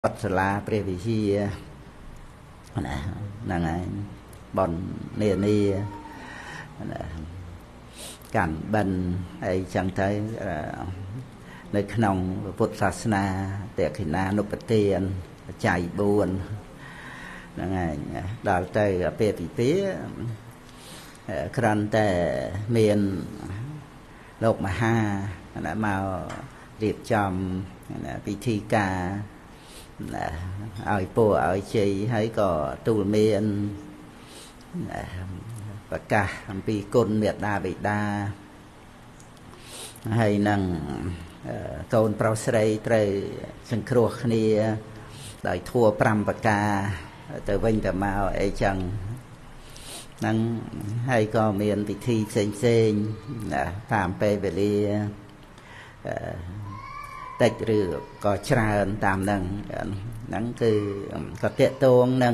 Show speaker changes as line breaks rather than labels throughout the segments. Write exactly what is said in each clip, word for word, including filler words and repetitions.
Bật là pre vì chi nè nàng ấy bọn nề nề cảnh bần hay chẳng thấy nơi khung Phậtศาสนาแต่ขณะนุปเตียนใจบุญนั่นไงดาวใจเปียปีเปียครั้นแต่เมียนโลกมหามาเรียบจำพิธีการเอาปูเอาชีให้ก็ตูเมียนประกาศปีกุลเมียดาบิดาให้นั่งโกนเปล่าใส่เตยสังครัวนี้ได้ทั่วปรำประกาแต่วิ่งแต่มาไอ้จังนั่งให้ก็เมียนพิธีเซนๆตามไปเบลีแต่หรือก็ชราตามนั่งนั่นคือก็เตะตวงนั่ง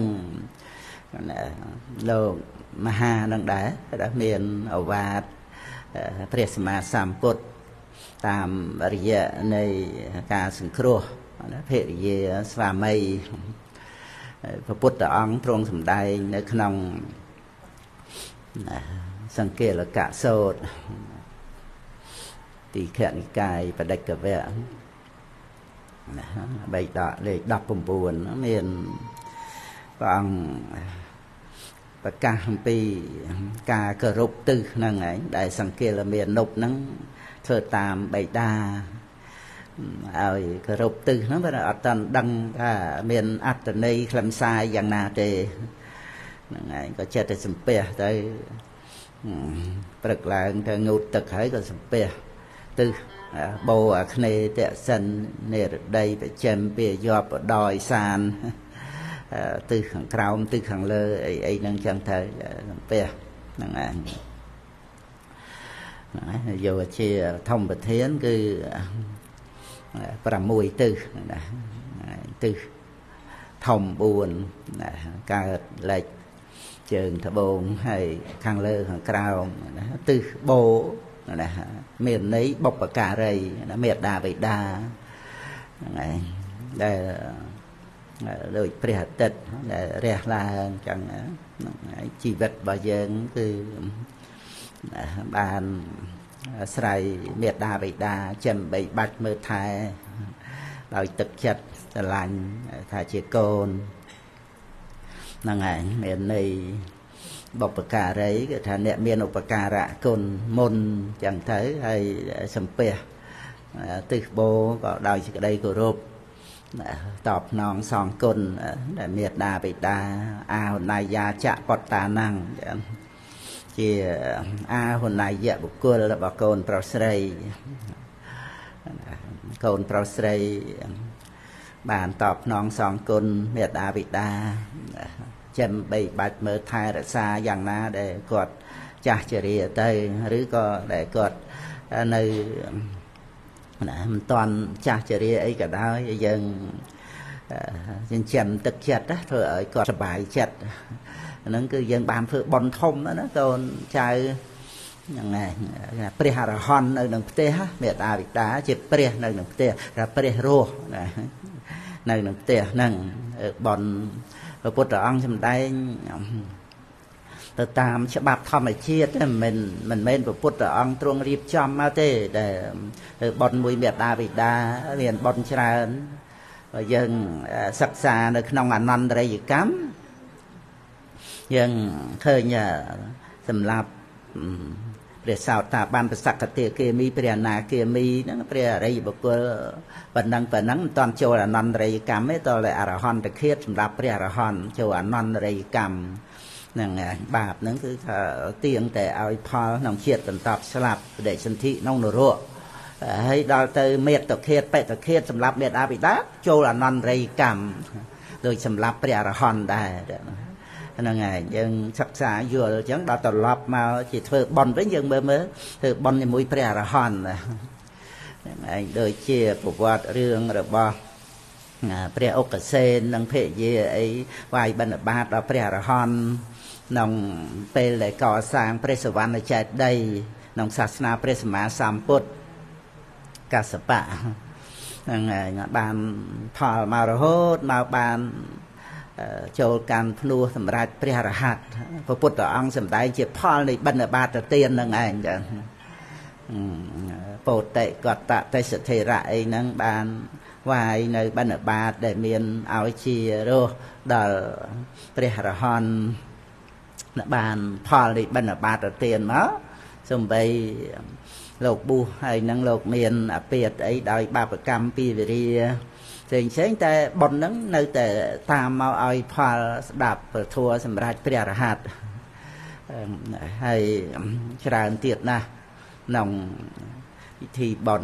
โลกมหานั่งได้ได้เมียนเอาวาดพระสมมาสามปุตตามอริยะในการสังครัวเพริเยสวามัยพระพุทธองค์ทรงสำได้ในขนมสังเกตละกะโสดตีแขนกายประดักกะเวะใบดาเลยดับปุ่มปูนเมียนฟังประกาศปีกากระรบตื้อนั่งไงได้สังเกตละเมียนนบนั่งเธอตามใบดาเอากระรบตื้อนั่นเป็นอัตตันดังถ้าเมียนอัตในคลำทรายอย่างนาเตนั่งไงก็เจตสัมเปียได้ปรึกหลังถ้างูตะไคร้ก็สัมเปียตื้อโบอ่ะคเนเตะสันเนรได้ไปเจมเปียยอบดอยซานตื้อขังคราวตื้อขังเลอไอ้ไอ้นั่งจังเธอเปียนั่งไงdù chia thông bạch thiến cứ làm mùi tư tư thông buồn ca lệch trường thợ bồn hay khang lơ hàng cao tư bố miền ấy bọc vào cả rầy miệt đà vậy đà để rồi pre tết để re là chẳng chỉ vật bao giờ cứ bàn sài miệt đà vậy đà chầm bảy bạch mơ thai đòi thực chất lành thà chỉ côn năng ảnh miền này bọc bạc cà đấy cái thà nẹt miền bọc bạc cà rạ côn môn chẳng thấy hay sầm pè từ bố có đòi chỉ đây của rộp tọp nòng sòng côn để miệt đà vậy đà à hôm nay gia chạ bọt tà năng chỉ a hôm nay dạ bục cô là bà côn pro srei côn pro srei bàn tọp nong song côn miệt đà vị đà châm bảy bạch mơ thai ra xa dạng na để cột cha cheri ở tây rứ có để cột nơi toàn cha cheri ấy cả đó dân dân chầm thực chặt đó thôi ở cột bài chặt nó cứ dân bàn phượng bòn thông đó nó còn chạy này pre hà hòn nơi đường tê ha mẹ ta bị đá chụp pre nơi đường tê ra pre rô này nơi đường tê nâng bòn ở bột ăn trong đây từ tam sẽ bạp thầm ở chia mình mình men của bột ăn trung riệp chom mà thế để bòn mùi mẹ ta bị đá liền bòn trà dân sắc xa nơi nông ăn năn đây gì cắmยังเคยเนี่ยสำหรับเปรียสาวตาบานประสักเตียเกมีเปรียนาเกมีนั่นเปรียอะไรบุกบันดังปนังตอนโจรนันไรกรรมไม่ตอนเลยอรหันต์ตะเคียนสำหรับเปรียอรหันต์โจรนันไรกรรมนั่นไงบาปนั่นคือเตียงแต่เอาพอน้องเชียดตันตอบสลับเด็กสันติน้องนรัวให้ดาวเตอเมตตะเคียนเปตตะเคียนสำหรับเมตอาบิดาโจรนันไรกรรมโดยสำหรับเปรียอรหันต์ได้นั่นไงยังศึกษาอยู่จังดาวตลอดมาchỉ thưa bòn với dân mơ mơ thưa bòn như mũi pre ra hòn này đời chia bộ quạt riêng rồi bo pre ốc cà sen năng phê gì ấy vài bên ở ba đó pre ra hòn nòng pe lại cò sang pre sờ van ở chạy đây nòng sát na pre sma sam put cà spa ហ្នឹងហើយបានផលមករហូតមកបានចូលកម្មភ្នោះសម្រាប់ព្រះរហ័តព្រះពុទ្ធអង្គសម្ដែងជាផលនៃបិណ្ឌបាតទានហ្នឹងឯងចាពោតិកតទេសធិរៈអីហ្នឹងបានវាយនៅបិណ្ឌបាតដែលមានឲ្យជារស់ដល់ព្រះរហន្តបានផលនៃបិណ្ឌបាតទានមកសំបីលោកប៊ូហើយនឹងលោកមានអាពាតអីដោយបាបកម្មពីវិរិយផ្សេងផ្សេងតែប៉ុនហ្នឹងនៅតែតាមមកឲ្យផលស្ដាប់ពធัวសម្រាប់ព្រះរហ័តហើយច្រើនទៀតណាស់ក្នុងពិធីប៉ុន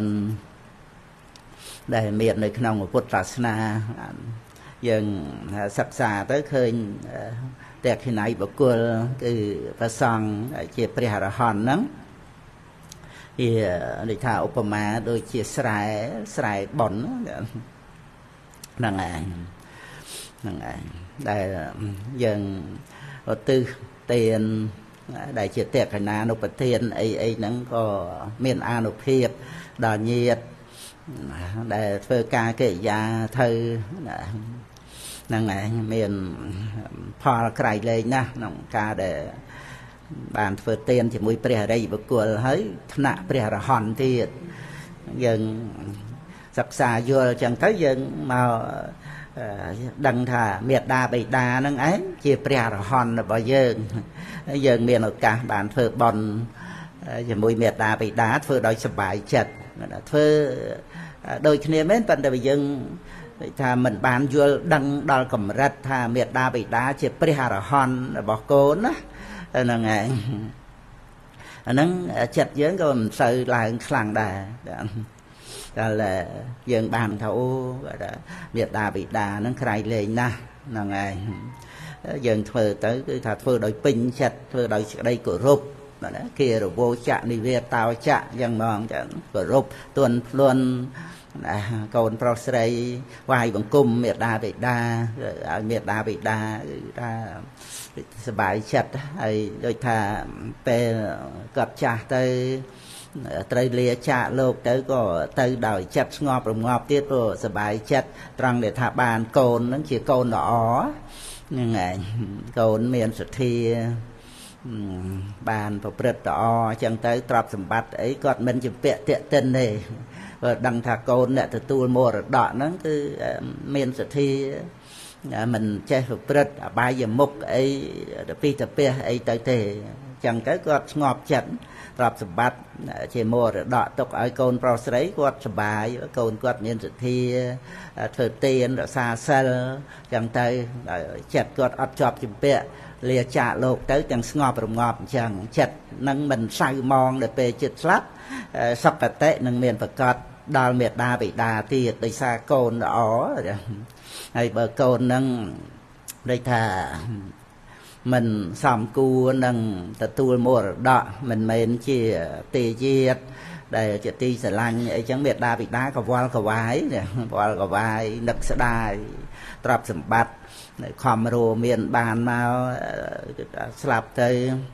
ដែលមាននៅក្នុងពុទ្ធសាសនាយើងសិក្សាទៅឃើញតេខិណៃបុគ្គលគឺព្រះសង្ឃជាព្រះអរហន្តហ្នឹងជានិយាយថាឧបមាដូចជាស្រែស្រែប៉ុនហ្នឹងឯងហ្នឹងឯងដែលយើងឧទ្ទិសទានដែលជាតេខិណានុប្រធានអីអីហ្នឹងក៏មានអានុភាពដល់ញាតិដែលធ្វើការកិរិយាទៅហ្នឹងឯងមានផលក្រៃលែងណាស់ក្នុងការដែលបានធ្វើទានជាមួយព្រះអរិយបុគ្គលហើយថ្នាក់ព្រះអរហន្តទៀតយើងសិក្សាយល់ចឹងទៅយើងមកដឹងថាមេត្តាបិតាហ្នឹងឯងជាព្រះអរហន្តរបស់យើងយើងមានឱកាសបានធ្វើបុណ្យជាមួយមេត្តាបិតាធ្វើដោយសប្បាយចិត្តធ្វើដូចគ្នាមែនប៉ុន្តែយើងថាមិនបានយល់ដឹងដល់កម្រិតថាមេត្តាបិតាជាព្រះអរហន្តរបស់កូនណាហ្នឹងឯងអាហ្នឹងចិត្តយើងក៏មិនសូវឡើងខ្លាំងដែរតែយើងបានថាអូមេត្តាបិតាហ្នឹងក្រៃលែងណាស់ហ្នឹងឯងយើងធ្វើទៅគឺថាធ្វើដោយពេញចិត្តធ្វើដោយសេចក្តីគោរពណាគេរវោចៈនិវេតោចៈយ៉ាងហ្មងចឹងគោរពទន់ភ្លន់កូនប្រុសស្រីវាយបង្គំមេត្តាបិតាឲ្យមេត្តាបិតាគឺថាសบายចិត្តហើយដូចថាពេលគាត់ចាស់ទៅត្រូវលាចាកលោកទៅក៏ទៅដោយចិត្តស្ងប់រងាប់ទៀតព្រោះសบายចិត្តត្រង់ដែលថាបានកូនហ្នឹងជាកូនល្អហ្នឹងឯងកូនមានសទ្ធាបានប្រព្រឹត្តល្អអញ្ចឹងទៅទ្រព្យសម្បត្តិអីគាត់មិនជំពាក់តាក់ទិនទេបើដឹងថាកូនអ្នកទទួលមរតកហ្នឹងគឺមានសទ្ធាមិនចេះប្រព្រឹត្តអបាយមុខអីទៅពីទៅផ្ទះអីទៅទេអញ្ចឹងទៅគាត់ស្ងប់ចិត្តទ្រព្យសម្បត្តិជាមរតកទុកឲ្យកូនប្រុសស្រីគាត់សុបាយកូនគាត់មានសទ្ធាធ្វើទានរក្សាសិលអញ្ចឹងទៅចិត្តគាត់អត់ជាប់ជំពាក់លាចាកលោកទៅទាំងស្ងប់រងាប់អញ្ចឹងចិត្តនឹងមិនសៅមងដល់ពេលចិត្តស្លាប់សុគតិនឹងមានប្រកាសដល់មេត្តាបិតាទៀតដោយសារកូនល្អហើយបើកូននឹងដូចថាមិនសមគួរនឹងទទួលមរតកមិនមែនជាទេយាទដែលជាទីស្រឡាញ់អីចឹងមេត្តាបិតាកវល់កវាយវល់កវាយនឹកស្ដាយទ្រព្យសម្បត្តិខំរੂមានបានមកស្លាប់ទៅ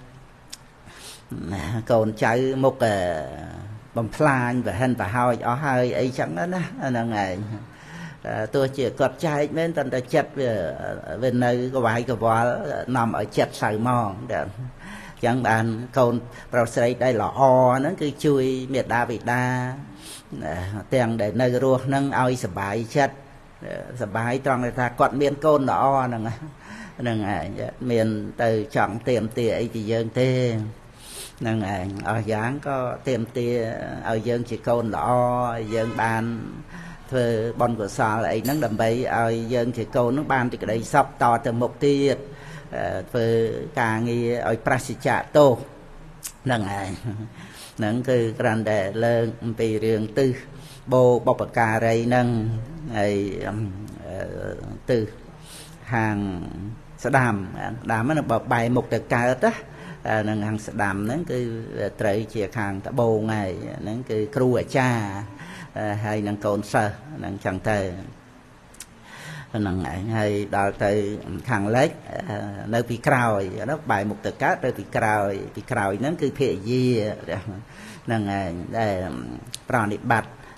កូនចៅមុខបំផ្លាញប្រហិនប្រហោចអស់ហើយអីចឹងណាហ្នឹងឯងទោះជាគាត់ចែកមែនតែចិត្តវាវានៅកវាយកវល់នាំឲ្យចិត្តសៅហ្មងតែអញ្ចឹងបានកូនប្រុសស្រីដែលល្អហ្នឹងគឺជួយមេត្តាបិតាទាំងដែលនៅរស់ហ្នឹងឲ្យសុបាយចិត្តសុបាយត្រង់ថាគាត់មានកូនល្អហ្នឹងហ្នឹងឯងមានទៅចង់ទៀមទាអីពីយើងទេហ្នឹងឯងអស់យ៉ាងក៏ទៀមទាឲ្យយើងជាកូនល្អឲ្យយើងបានធ្វើបុណ្យកុសលអីហ្នឹងដើម្បីឲ្យយើងជាកូនហ្នឹងបានទីក្តីសុខតទៅមុខទៀតធ្វើការងារឲ្យប្រសិជ្ជៈទោសហ្នឹងឯងហ្នឹងគឺគ្រាន់តែលើកអំពីរឿងទិសបោបុព្វការីហ្នឹងហើយទិសខាងស្ដាំស្ដាំហ្នឹងបើបែរមុខទៅកើតណានឹងខាងស្ដាំហ្នឹងគឺត្រូវជាខាងត្បូងហើយហ្នឹងគឺគ្រូអាចារ្យហើយនឹងកូនសិស្សហ្នឹងចឹងទៅហ្នឹងឯងហើយដល់ទៅខាងលិចនៅពីក្រោយណាបែរមុខទៅកើតទៅពីក្រោយពីក្រោយហ្នឹងគឺភរិយាហ្នឹងឯងដែលប្រណិប័ត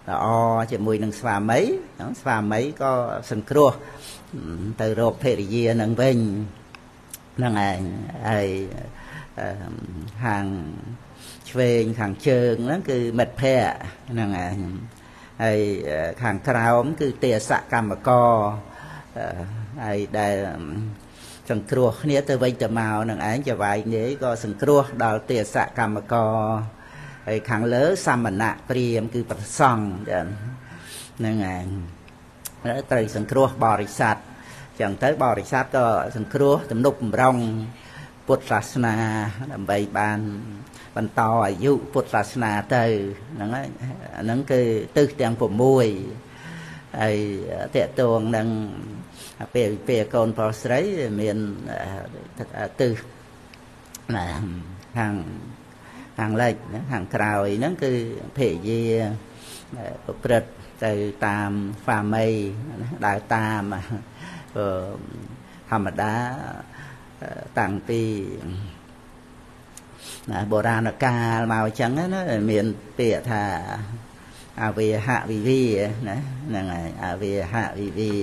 ល្អជាមួយនឹងស្វាមីស្វាមីក៏សង្គ្រោះទៅរកភរិយានឹងវិញហ្នឹងឯងហើយខាងឆ្វេងខាងជើងហ្នឹងគឺមិត្តភ័ក្តិហ្នឹងឯងហើយខាងក្រោមគឺទេសកម្មករហើយដែលសង្គ្រោះគ្នាទៅវិញទៅមកនឹងឯងចវាយនេះក៏សង្គ្រោះដល់ទេសកម្មករហើយខាងលើសមណៈព្រាមគឺប្រសង់ហ្នឹងឯងត្រូវសង្គ្រោះបរិស័ទចឹងទៅបរិស័ទក៏សង្គ្រោះទំនុកបំរុងពុទ្ធសាសនាដើម្បីបានបន្តអាយុពុទ្ធសាសនាទៅហ្នឹងហើយហ្នឹងគឺទិសទាំង6ហើយតកតងនឹងពេលពេលកូនប្រុសស្រីមានទិសខាងខាងលិចខាងក្រោយហ្នឹងគឺភរិយាប្រព្រឹត្តទៅតាមហ្វាមីដើរតាមធម្មតាតាំងពីបុរាណកាលមកអញ្ចឹងណាមានពាក្យថាអវេហៈវិវិណាហ្នឹងហើយអវេហៈវិវិ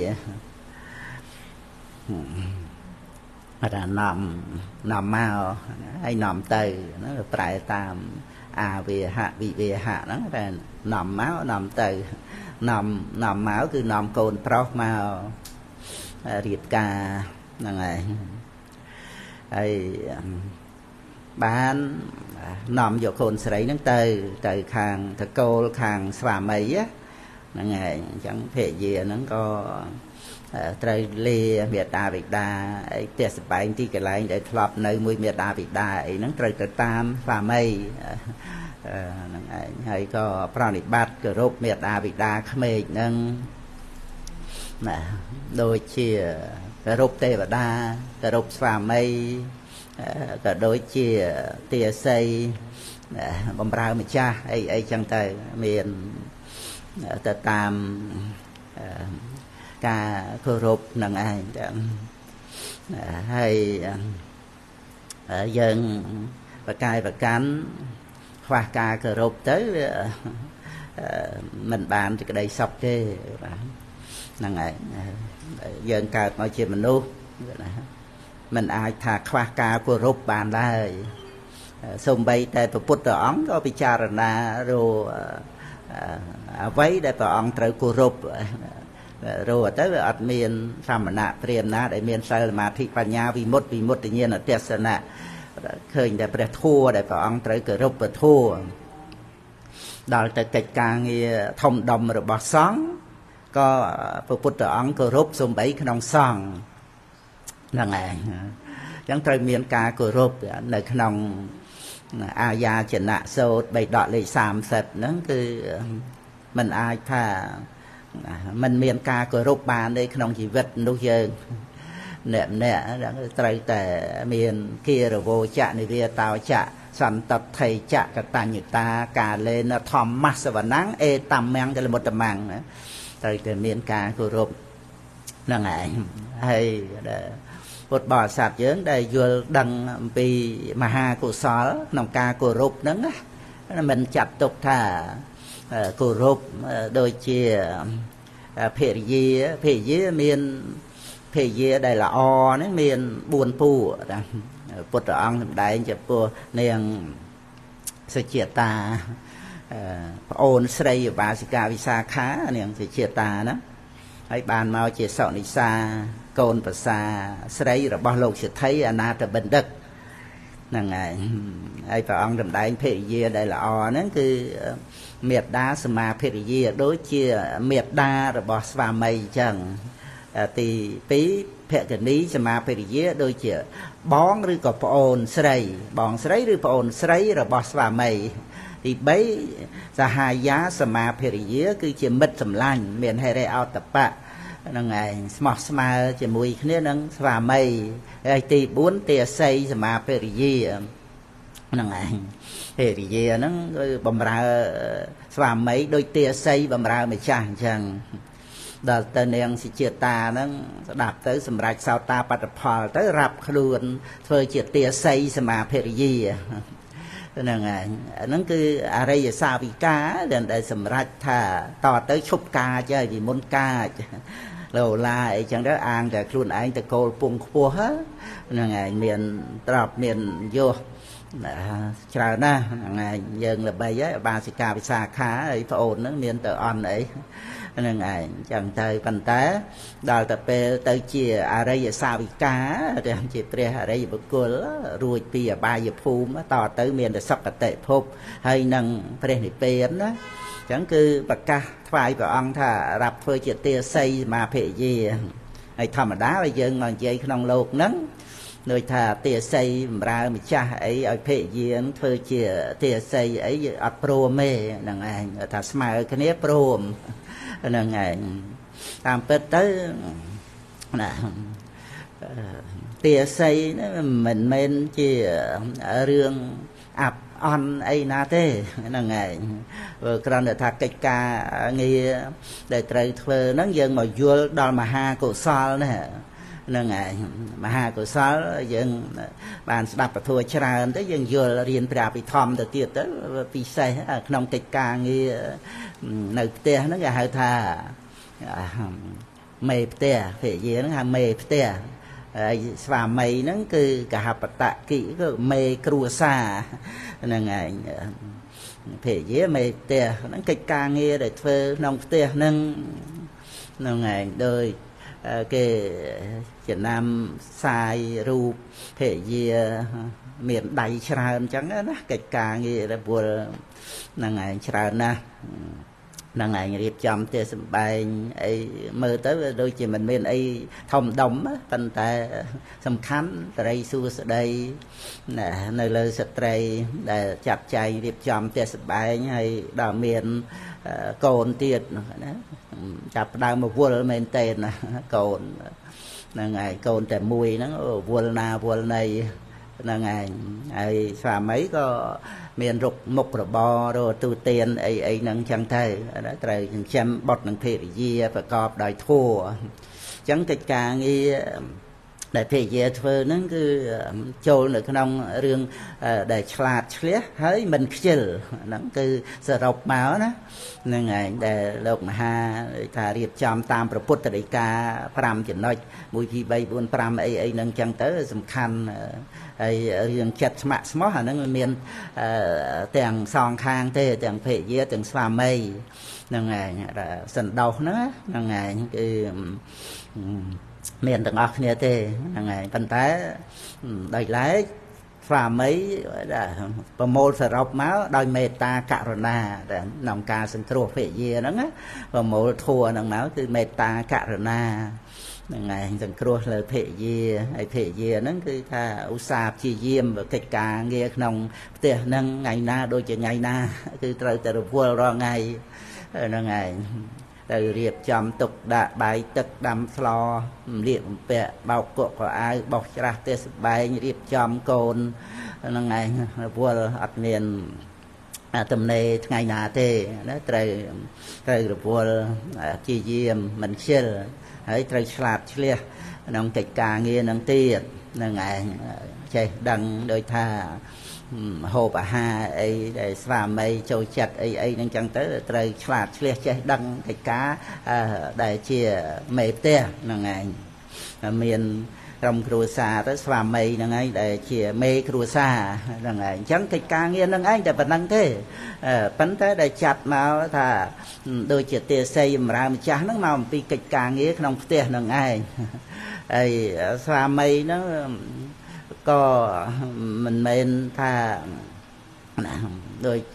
អរណាំនាំមកហើយនាំទៅណាប្រែតាមអវេហៈវិវេហៈហ្នឹងតែនាំមកនាំទៅនាំនាំមកគឺនាំកូនប្រុសមករៀបការហ្នឹងហើយហើយបាននាំយកកូនស្រីហ្នឹងទៅទៅខាងតកូលខាងស្វាមីហ្នឹងហើយអញ្ចឹងភរិយាហ្នឹងក៏ត្រូវលាមេត្តាបិតាអីផ្ទះសម្បែងទីកន្លែងដែលធ្លាប់នៅមួយមេត្តាបិតាអីហ្នឹងត្រូវទៅតាមស្វាមីហ្នឹងឯងហើយក៏ប្រណិប័តគោរពមេត្តាបិតាក្មេកហ្នឹងណាដូចជាគោរពទេវតាគោរពស្វាមីក៏ដូចជាទាស័យបំរើម្ចាស់អីអីចឹងទៅមានទៅតាមការគោរពនឹងឯងចឹងហើយយើងប្រកាយប្រកាន់ខ្វះការគោរពទៅមិនបានសេចក្តីសុខទេបាទហ្នឹងហើយយើងកើតមកជាមនុស្សណាមិនអាចថាខ្វះការគោរពបានឡើយសូម្បីតែព្រះពុទ្ធអង្គក៏ពិចារណារកអ្វីដែលព្រះអង្គត្រូវគោរពរកទៅវាអត់មានសមណៈព្រាមណាដែលមានសិលសមាធិបញ្ញាវិមុតវិមុតញ្ញាណទស្សនៈឃើញតែព្រះធម៌ដែលព្រះអង្គត្រូវគោរពព្រះធម៌ដល់ទៅកិច្ចការងារធំដុំរបស់សង្ឃក៏ព្រះពុទ្ធអង្គគោរពសំបីក្នុងសង្ឃហ្នឹងឯងអញ្ចឹងត្រូវមានការគោរពនៅក្នុងអាយាចនៈសូត្របៃដកលេខសាមសិបហ្នឹងគឺมันអាចថាมันមានការគោរពបានទេក្នុងជីវិតនោះយើងអ្នកម្នាក់ត្រូវតែមានគិរវោចៈនិវាតោចៈសន្តថេចៈកតញ្ញតាកាលេនធម្មសវណੰអេតម្មំកលមុតមੰត្រូវតែមានការគោរពហ្នឹងឯងហើយពុទ្ធបរិស័ទយើងដែលយល់ដឹងអំពីមហាកុសលក្នុងការគោរពហ្នឹងណាមិនចាត់ទុកថាគោរពដូចជាភរិយាភរិយាមានភរិយាដែលល្អហ្នឹងមានបួនពូណាពុទ្ធអង្គសម្ដែងចំពោះនាងសុជាតាប្អូនស្រីឧបាសិកាវិសាខានាងសុជាតាណាហើយបានមកជាសនិសាកូនប្រសាស្រីរបស់លោកសិទ្ធិអនាថបណ្ឌិតហ្នឹងហើយហើយព្រះអង្គសម្ដែងភរិយាដែលល្អហ្នឹងគឺមេត្តាសមាភរិយាដូចជាមេត្តារបស់ស្វាមីអញ្ចឹងទីពីរភក្នីសមាភរិយាដូចជាបងឬក៏ប្អូនស្រីបងស្រីឬប្អូនស្រីរបស់ស្វាមីទីបីសហាយាសមាភរិយាគឺជាមិត្តសម្លាញ់មានហេរិអោតបៈហ្នឹងឯងស្មោះស្មើជាមួយគ្នានឹងស្វាមីហើយទីបួនទាស័យសមាភរិយាហ្នឹងឯងភរិយាហ្នឹងគឺបំរើស្វាមីដូចទាស័យបំរើម្ចាស់អញ្ចឹងដល់ទៅនាងសុជាតាហ្នឹងស្ដាប់ទៅសម្រាប់សោតាបត្តផលទៅរាប់ខ្លួនធ្វើជាទាស័យសមាភរិយាហ្នឹងហើយហ្នឹងគឺអរិយសាវិកាដែលសម្រេចថាតទៅឈប់កាចហើយពីមុនកាចលោឡាអីចឹងទៅអាងតែខ្លួនឯងទៅកូលពងខ្ពស់ហ្នឹងហើយមានទ្របមានយោច្រើនណាស់ហ្នឹងហើយយើងល្បីហើយបាសិកាវិសាខាហើយប្អូនហ្នឹងមានទៅអន់អីហ្នឹងឯងចឹងទៅប៉ុន្តែដល់ទៅពេលទៅជាអរិយសាវិកាទាំងជាព្រះអរិយបុគ្គលរួចពីអបាយភូមិតទៅមានតែសុគតិភពហើយនឹងព្រះនិព្វានណាចឹងគឺប្រកាសថ្វាយព្រះអង្គថារាប់ធ្វើជាទាសីសមាភេយាហើយធម្មតាឲ្យយើងមកនិយាយក្នុងលោកហ្នឹងដូចថាទាសីបម្រើម្ចាស់អីឲ្យភេយាធ្វើជាទាសីអីអត់ព្រមទេហ្នឹងឯងថាស្មើគ្នាព្រមហ្នឹងឯងតាមពិតទៅណាទាសីមិនមែនជារឿងអាប់អន់អីណាទេហ្នឹងឯងគ្រាន់តែថាកិច្ចការងារដែលត្រូវធ្វើហ្នឹងយើងមកយល់ដល់មហាកុសលណាហ្នឹងឯងមហាកុសលយើងបានស្ដាប់ពធច្រើនទៅយើងយល់រៀនព្រះអភិធម្មទៅទៀតទៅពិសេសក្នុងកិច្ចការងារនៅផ្ទះហ្នឹងគេហៅថាមេផ្ទះភរិយាហ្នឹងហៅមេផ្ទះហើយស្វាមីហ្នឹងគឺកហបតគិគឺមេគ្រួសារហ្នឹងឯងភរិយាមេផ្ទះហ្នឹងកិច្ចការងារដែលធ្វើក្នុងផ្ទះហ្នឹងហ្នឹងឯងដោយគេចំណាំសាយរូបភរិយាមានដៃច្រើនអញ្ចឹងណាកិច្ចការងាររពលហ្នឹងឯងច្រើនណាស់ហ្នឹងឯងរៀបចំផ្ទះសម្បែងអីមើលទៅដូចជាមិនមានអីធំដុំប៉ុន្តែសំខាន់តរីសួស្តីនៅលើស្ត្រីដែលចាត់ចែងរៀបចំផ្ទះសម្បែងហើយដល់មានកូនទៀតណាចាប់ផ្ដើមមកវល់មែនតើណាកូនហ្នឹងឯងកូនតែមួយហ្នឹងវល់ណាវល់ណីហ្នឹងឯងហើយស្វាមីក៏មានរុកមុខរបររទូទានអីអីហ្នឹងចឹងទៅត្រូវចិញ្ចឹមបុត្រនិងភរិយាប្រកបដោយធម៌ចឹងកិច្ចការងារដែលភរិយាធ្វើហ្នឹងគឺចូលនៅក្នុងរឿងដែលឆ្លាតឆ្លៀសហើយមិនខ្ជិលហ្នឹងគឺសរុបមកណាហ្នឹងឯងដែលលោកមហាថារៀបចំតាមព្រះពុទ្ធដីកាប្រាំចំណុចមួយពីរបីបួនប្រាំអីអីហ្នឹងចឹងទៅសំខាន់ហើយរឿងចិត្តស្ម័គ្រស្មោះអាហ្នឹងមានទាំងសងខាងទេទាំងភរិយាទាំងស្វាមីហ្នឹងឯងសណ្ដោសហ្នឹងហ្នឹងឯងគឺមានទាំងអស់គ្នាទេហ្នឹងហើយប៉ុន្តែដោយឡែកស្វាមីប្រមូលសរុបមកដោយមេត្តាករុណាក្នុងការសង្គ្រោះភរិយាហ្នឹងប្រមូលធัวហ្នឹងមកគឺមេត្តាករុណាហ្នឹងហើយសង្គ្រោះលើភរិយាហើយភរិយាហ្នឹងគឺថាឧស្សាហ៍ព្យាយាមកិច្ចការងារក្នុងផ្ទះហ្នឹងថ្ងៃណាដូចជាថ្ងៃណាគឺត្រូវតែរវល់រាល់ថ្ងៃហ្នឹងហើយទៅរៀបចំទុកដាក់បាយទឹកដាំស្លម្លៀកបំពាក់បោកគក់កៅអៅបោះច្រាស់ទេសបែងរៀបចំកូនហ្នឹងឯងរវល់អត់មានទំនេរថ្ងៃណាទេណាត្រូវត្រូវរវល់ជាយាមមិនខ្ជិលហើយត្រូវឆ្លាតឆ្លៀសក្នុងកិច្ចការងារនឹងទៀតហ្នឹងឯងចេះដឹងដោយថាហូបអាហារអីដែលស្វាមីចូលចិត្តអីអីហ្នឹងចឹងទៅត្រូវឆ្លាតឆ្លៀសចេះដឹងកិច្ចការដែលជាមេផ្ទះហ្នឹងឯងមានក្រុមគ្រួសារទៅស្វាមីហ្នឹងឯងដែលជាមេគ្រួសារហ្នឹងឯងអញ្ចឹងកិច្ចការងារហ្នឹងឯងតែប៉ុណ្្នឹងទេប៉ុន្តែដែលចាត់មកថាដូចជាទាសីបម្រើម្ចាស់ហ្នឹងមកអំពីកិច្ចការងារក្នុងផ្ទះហ្នឹងឯងហើយស្វាមីហ្នឹងក៏មិនមែនថាដូច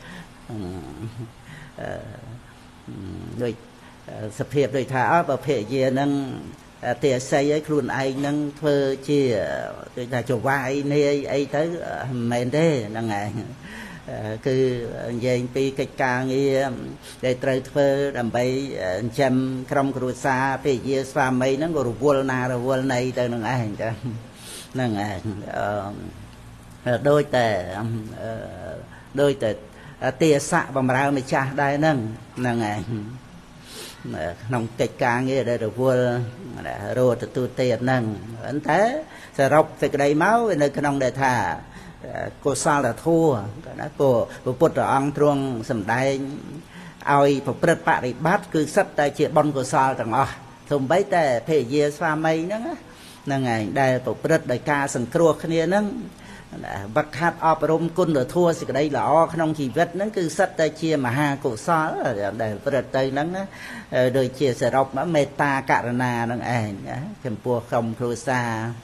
ដូចសភាពដូចថាអើបើភរិយាហ្នឹងទាស័យឲ្យខ្លួនឯងហ្នឹងធ្វើជាដូចថាចវាយនាយអីទៅមិនមែនទេហ្នឹងឯងគឺនិយាយពីកិច្ចការងារដែលត្រូវធ្វើដើម្បីចិញ្ចឹមក្រុមគ្រួសារភរិយាស្វាមីហ្នឹងក៏រវល់ណារវល់ណីទៅនឹងឯងចាហ្នឹងឯងដូចតែដូចតែទាស័កបំរើម្ចាស់ដែរហ្នឹងហ្នឹងឯងក្នុងកិច្ចការងារដែលរវល់រត់ទទួលទៀតហ្នឹងប៉ុន្តែសរុបសេចក្តីមកនៅក្នុងដែលថា cô sao là thua đó cô Phật ông trong sầm đai ai Phật bật bạ đi bắt cứ sắp tại chuyện bon cô sao chẳng à thùng bấyแต่เพเยสวามัยนั่งนั่งไงได้Phật bật đại caสังครัวคนนี้นั่งบักฮัดอารมณ์กุลหรือทั่วสิ่งใดหล่อขนมชีวิตนั่นคือสัตย์เชียมหากุศลได้ประเดี๋ยวนั้นโดยเชียสรบเมตตาการณานั่งเองเข้มปัวคำครูซา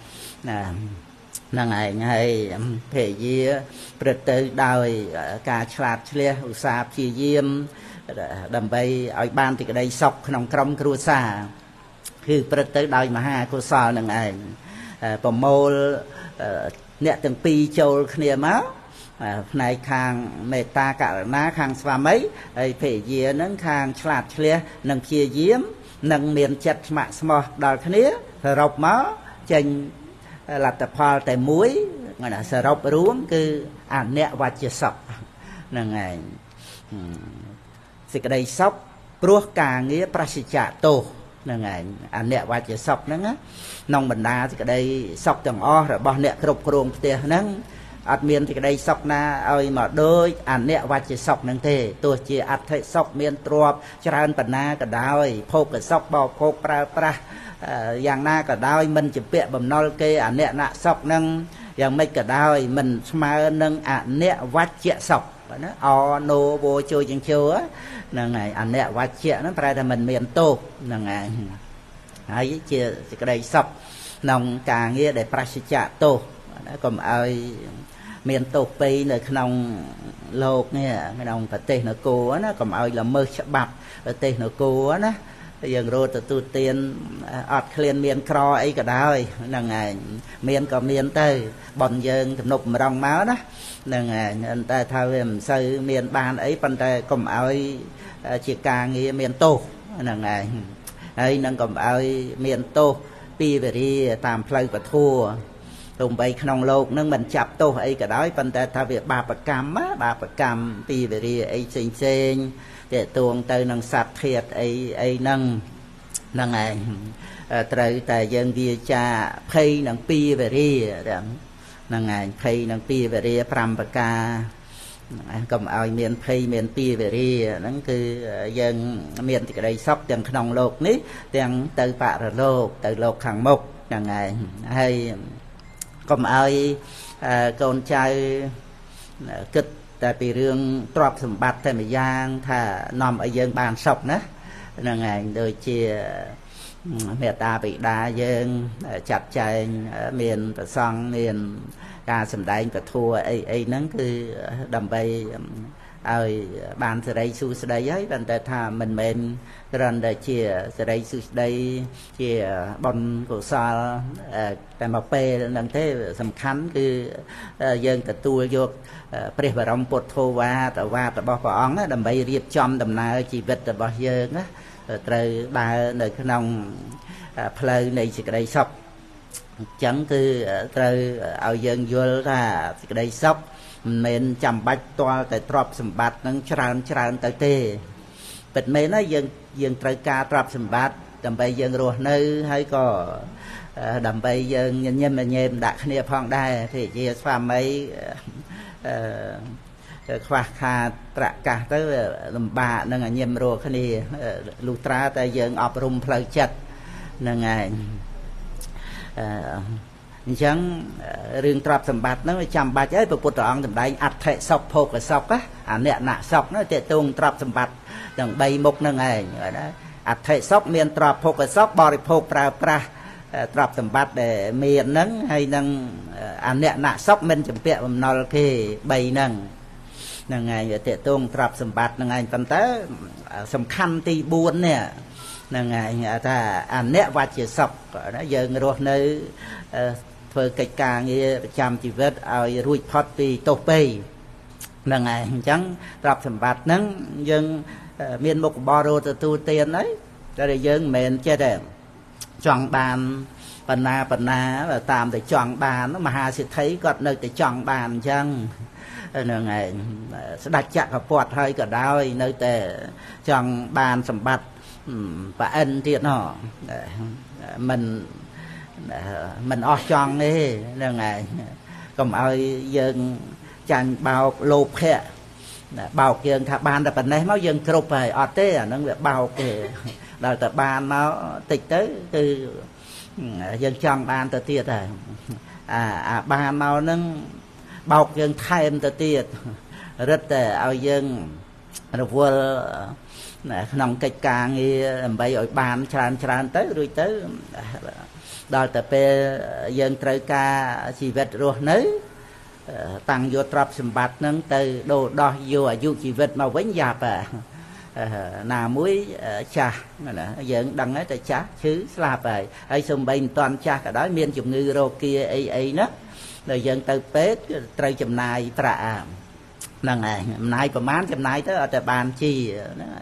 นั่งเองให้เพเยประเดี๋ยวได้การฉลาดเฉลียอุตสาห์เพียเยี่ยมดำไปเอาบ้านที่ได้ศกขนมครมครูซาคือประเดี๋ยวได้มหากุศลนั่งเองประโมลเนี่ยตั้งปีโจลเนี่ยมั้งในทางเมตตากรุณาทางสวามัยไอ้เพเยนั้นทางฉลาดเฉลียนังเพียเยี่ยมนังเมียนจัดสมัครสมอดอลคนนี้รบม้าเจนหลับแต่พอแต่มุ้ยงั้นสรบรู้คืออ่านเนี่ยวัจศพนั่งไงสิ่งใดศพปลุกกางเงี้ยประสิทธิ์โตนั่งไงอันเนี้ยว่าจะศพนั่งนะน้องบรรดาที่ก็ได้ศพจังอ้อหรือบ่เนี่ยครบครองเตี้ยนั่งอัดเมียนที่ก็ได้ศพนะเอามาโดยอันเนี้ยว่าจะศพนั่งเตตัวเจียอัดให้ศพเมียนตรวจจราจรปัญนาก็ได้พบกับศพบ่พบปลาปลาอย่างน่าก็ได้มันจะเปียบำนอลเกอันเนี้ยน่ะศพนั่งอย่างไม่ก็ได้มันมานั่งอันเนี้ยวัดเจียศพนะอโนโบโจจังเชียวนั่งไงอันเนี้ยวัดเจียนั่นแปลว่ามันเมียนโตนั่งไงไอ้เจียสิกระไดซับน้องกางเงี้ยได้ประสิทธิ์โตก็เอาเมียนโตไปในขนมโลกเนี่ยขนมประเทศนโกนะก็เอาละเมิดฉบับประเทศนโกนะอย่างโรตตูเตียนอัดเคลียนเมียนครอไอ้ก็ได้นั่งไงเมียนก็เมียนเตยบ่อนเยิงถนบรองม้านะนั่งไงแต่ถ้าเวมใส่เมียนบานไอ้ปันแต่ก็เอาจีกางเงี้ยเมียนโตนั่งไงไอ้นั่งก็เอาเมียนโตปีไปดีตามเพลย์ประทัวตรงไปขนมโลกนั่งมันจับโตไอ้ก็ได้ปันแต่ถ้าเวบาปกรรมมะบาปกรรมปีไปดีไอ้เซงเซงแต่ตัวเตยนังสัตว์เทียดไอ้ไอ้นังนังไงไตรแต่ยังเวียจาเพยนังปีไปดีนังไงเพยนังปีไปดีพรำปากาก็เอาเมียนเพยเมียนปีไปดีนั่นคือยังเมียนที่ได้ซอกยังขนมโลกนี้ยังเตยปะระโลกเตยโลกขังมกนังไงให้ก็เอากนใจกึศแต่ปีเรื่องตรอบสมบัติแต่ไม่ย่างถ้านอมไอเยิงบานศพนะนั่งไงโดยเชียเมตตาปิดาเยิงจัดใจเมียนประซองเมียนการสำได้กระทัวไอไอนั่นคือดำไปเอาบานสไลซูสไลย้ายแต่แต่ถ้ามันเป็นรันได้เชียสไลซูสไลเชียบอลกุศลแต่มาเปย์นั่นเท่สำคัญคือเยิงกระตัวยกเปรียบรมปดโทวาแต่ว่าแต่บอกว่าอ๋องดำไปเรียบจอมดำนาชีวิตแต่บอกเยิงนะเตยได้ในขนมเพลย์ในสิ่งใดชอบจังคือเตยเอาเยิงยัวถ้าสิ่งใดชอบเมนจำบัดตัวแต่ตรอบสมบัตินั้นชราญชราญเตเต้เป็นเมนนะยังยังตรกาตรอบสมบัติดำไปยังรัวเนื้อให้ก็ดำไปยังเยี่ยมเยี่ยมดักเนี่ยพองได้ที่เจียสฟาไม่คว้าคาตระกาเตอลำบากนั่งเยี่ยมรัวคณีลูตราแต่ยังอบรมเพลย์จัดนั่งไงฉันเรื่องตรับสมบัตินั้นจำบัตรไอ้พระพุทธองค์ทำได้อัดเทศพโพกศพอะอันเนี้ยหนักศพนั่นเจตงตรับสมบัติอย่างใบมกนั่งไงอัดเทศเมียนตรับโพกศพบริโภคปลาปลาตรับสมบัติแต่เมียนนั้นให้นั่งอันเนี้ยหนักศพมันจำเป็นมันนอลเคใบนั่งนั่งไงเจตงตรับสมบัตินั่งไงตั้งแต่สำคัญตีบุญเนี่ยนั่งไงถ้าอันเนี้ยวัดเจศพนะยังรวดในเพื่อกิจการเงี้ยจำชีวิตเอารุ่ยพอดปีโตไปนั่งไงจังตรับสมบัตินั้นยังเมียนมกบอโรตตูเตียนđấyก็ได้ยังเมนเจ๊แดงจองบานปนาปนาตามแต่จองบานมหาสิทธิก็ในแต่จองบานจังนั่งไงสดักจักรปอดให้ก็ได้ในแต่จองบานสมบัติปะเอ็นเทียนหอมันมันออกจองนี่นั่งไงก็ cầm ơi dân chanh bao lô phẹ bao dân thà ban là phần này máu dân cột phải ở thế à nó bao kề đào tập ban nó tịch tới từ dân trong ban từ tiệt à à à ban nó nâng bao dân thêm từ tiệt rất là ao dân nó vừa nòng cây càng đi bây ở ban tràn tràn tới rồi tới đào tập dân trời ca chỉ vật rồi nấy tăng vô trap sầm bát nâng từ đồ đo vô à vô chỉ vật màu vén dạp à nà muối trà dân đăng ấy tại trà chứ slap vậy ai xung bên toàn trà cả đó miền chủng ngư rô kia ấy ấy đó rồi dân từ pết trời chùm này trả lần này nay của mán chùm này tới ở tại bàn chi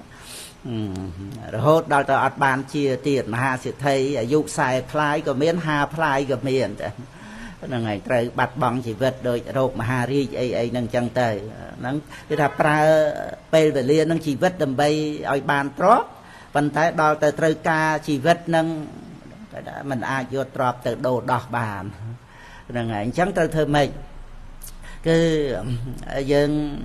rồi hốt đào tới ở bàn chia tiền mà ha sẽ thấy dục xài play của miền ha play của miền là ngày trời bạch bằng chỉ vật đôi rộp mà hà ri ấy ấy nâng chân tề nâng cái thà pra pe về liên nâng chỉ vật đầm bay ở bàn trot phần thái đo từ trời ca chỉ vật nâng mình ai vô trọt từ đồ đọt bàn là ngày chẳng trời thơ mình cứ dân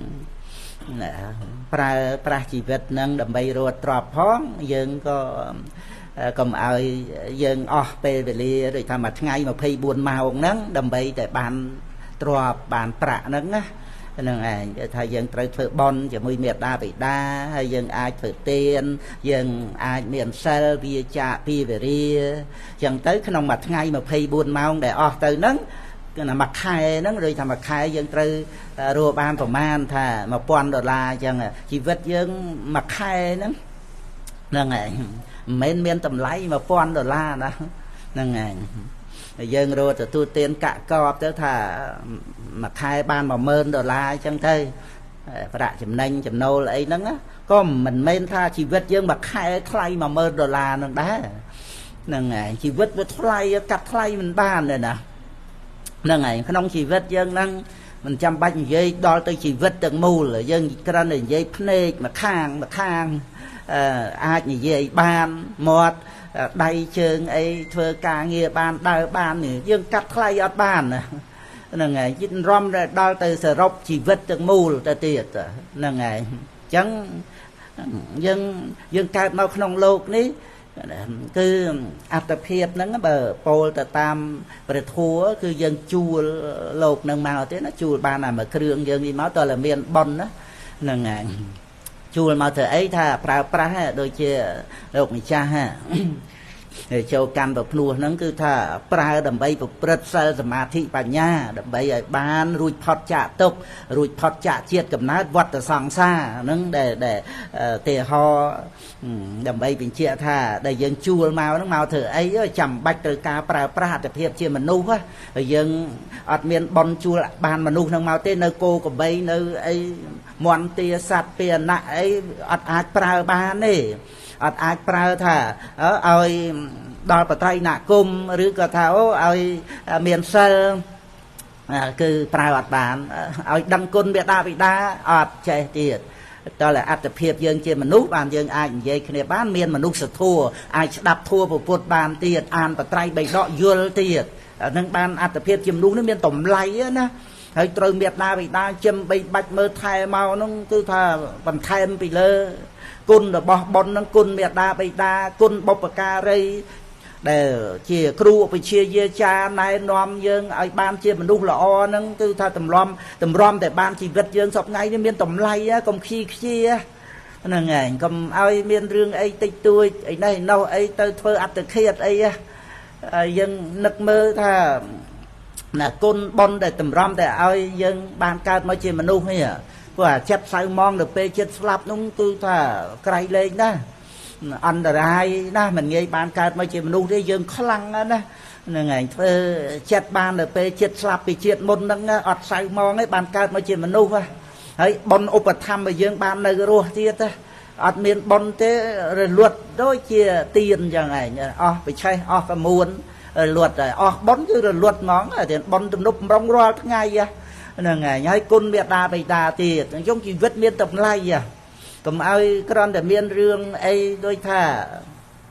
pra pra chỉ vật nâng đầm bay rồi trọt phóng dân có cầm ai dân o pe về li rồi tham mặt ngay mà phay buồn màu nắng đầm bay để bàn trò bàn trạ nắng á nên là thay dân trời thợ bon chỉ mười miệt đa bị đa hay dân ai thợ tiền dân ai miền sơ bia chạ bia về đi dân tới cái nông mặt ngay mà phay buồn màu để o từ nắng cái là mặt khai nắng rồi tham mặt khai dân trời rùa ban tổ man thà mà quan đô la chẳng chỉ vật dân mặt khai nắng nên là men men tầm lấy mà pon đô la đó nâng ngày dân rồi từ tu tiên cạ cọp tới thà mà khai ban mà mơn đô la chẳng thế và đại chấm nanh chấm nô lấy nắng á có mình men tha chỉ vật dân mà khai khai mà mơn đô la nâng đá nâng ngày chỉ vật với khai cắt khai mình ban rồi nè nâng ngày không chỉ vật dân nâng mình chăm bách dây đo tới chỉ vật từng mù là dân cái này dây phê mà khang mà khang ai như vậy ban một đầy trường ấy thưa ca nghe ban đào ban này dương cắt khai ở ban nè là ngày chín rom ra đo từ sờ rốc chỉ vật từng mù là tiệt là ngày chẳng dân dân cao nó không lột ní cứ áp tập hiệp nó bờ pol từ tam bờ thua cứ dân chua lột nâng màu thế nó chua ban nào mà kêu dân đi máu tôi là miền bon đó là ngày chùa mà thợ ấy tha pra pra đôi chia độc người cha ha để châu can bậc nua nó cứ tha pra đầm bay bậc prật sơ ma thị bà nha đầm bay ở ban rùi phật chạ tục rùi phật chạ chiết cầm nát vặt ở sòng xa nó để để tề ho đầm bay bình chia tha để dân chùa màu nó màu thợ ấy chầm bạch từ ca pra pra tập hiệp chia mình nu á rồi dân ở miền bon chùa ban mà nu nó màu tên nơi cô của bay nơi ấy mòn tia sạt tia nạ ấy ọt ác pra ba này ọt ác pra thà ở ơi đo bờ tay nạ cung rứ cả tháo ơi miền sơ cứ pra ọt bàn ơi đăng côn biệt đa bị đa ọt chạy tiệt đó là áp tập hiệp dân trên mà nút bàn dân ai vậy khi bán miền mà nút sẽ thua ai đạp thua một phút bàn tiệt an bờ tay bày đọ dưa tiệt nâng ban áp tập hiệp chìm nút nó miền tổng lay á nè hay từ miệt đa bị đa châm bị bạch mơ thay màu nó cứ thà bằng thêm bị lơ côn là bò bòn nó côn miệt đa bị đa côn bọc cà rây để chia kêu bị chia dê cha này nom dương ai ban chia mình đu là o nó cứ thà tầm rom tầm rom để ban chỉ vật dương sọc ngay đến miền tầm lay á còn khi chia là ngày còn ai miền rương ấy tây tôi ấy này nâu ấy tôi thơ ắt từ khi ấy dân nực mơ thà là côn bon để tầm rom để ai dân ban cao mới chỉ mình nuôi à và chất sao mong được pe chất slap nung tư thà cày lên đó ăn là ai đó mình nghe ban cao mới chỉ mình nuôi để dân khó lăng đó là ngày chất ban được pe chất slap bị chết môn đang ọt sao mong ấy ban cao mới chỉ mình nuôi ấy bon ốp tham mà dân ban nơi rồi tiết á ọt miền bon thế rồi luật đôi chia tiền chẳng này o bị chơi o phải muốn luật rồi o bón cứ rồi luật ngón thì bon tụm núp rong ro ngay à là ngày nhái côn miệt đà bày đà thì giống chỉ vứt miên tập lai à cầm ai con để miên rương ấy đôi thà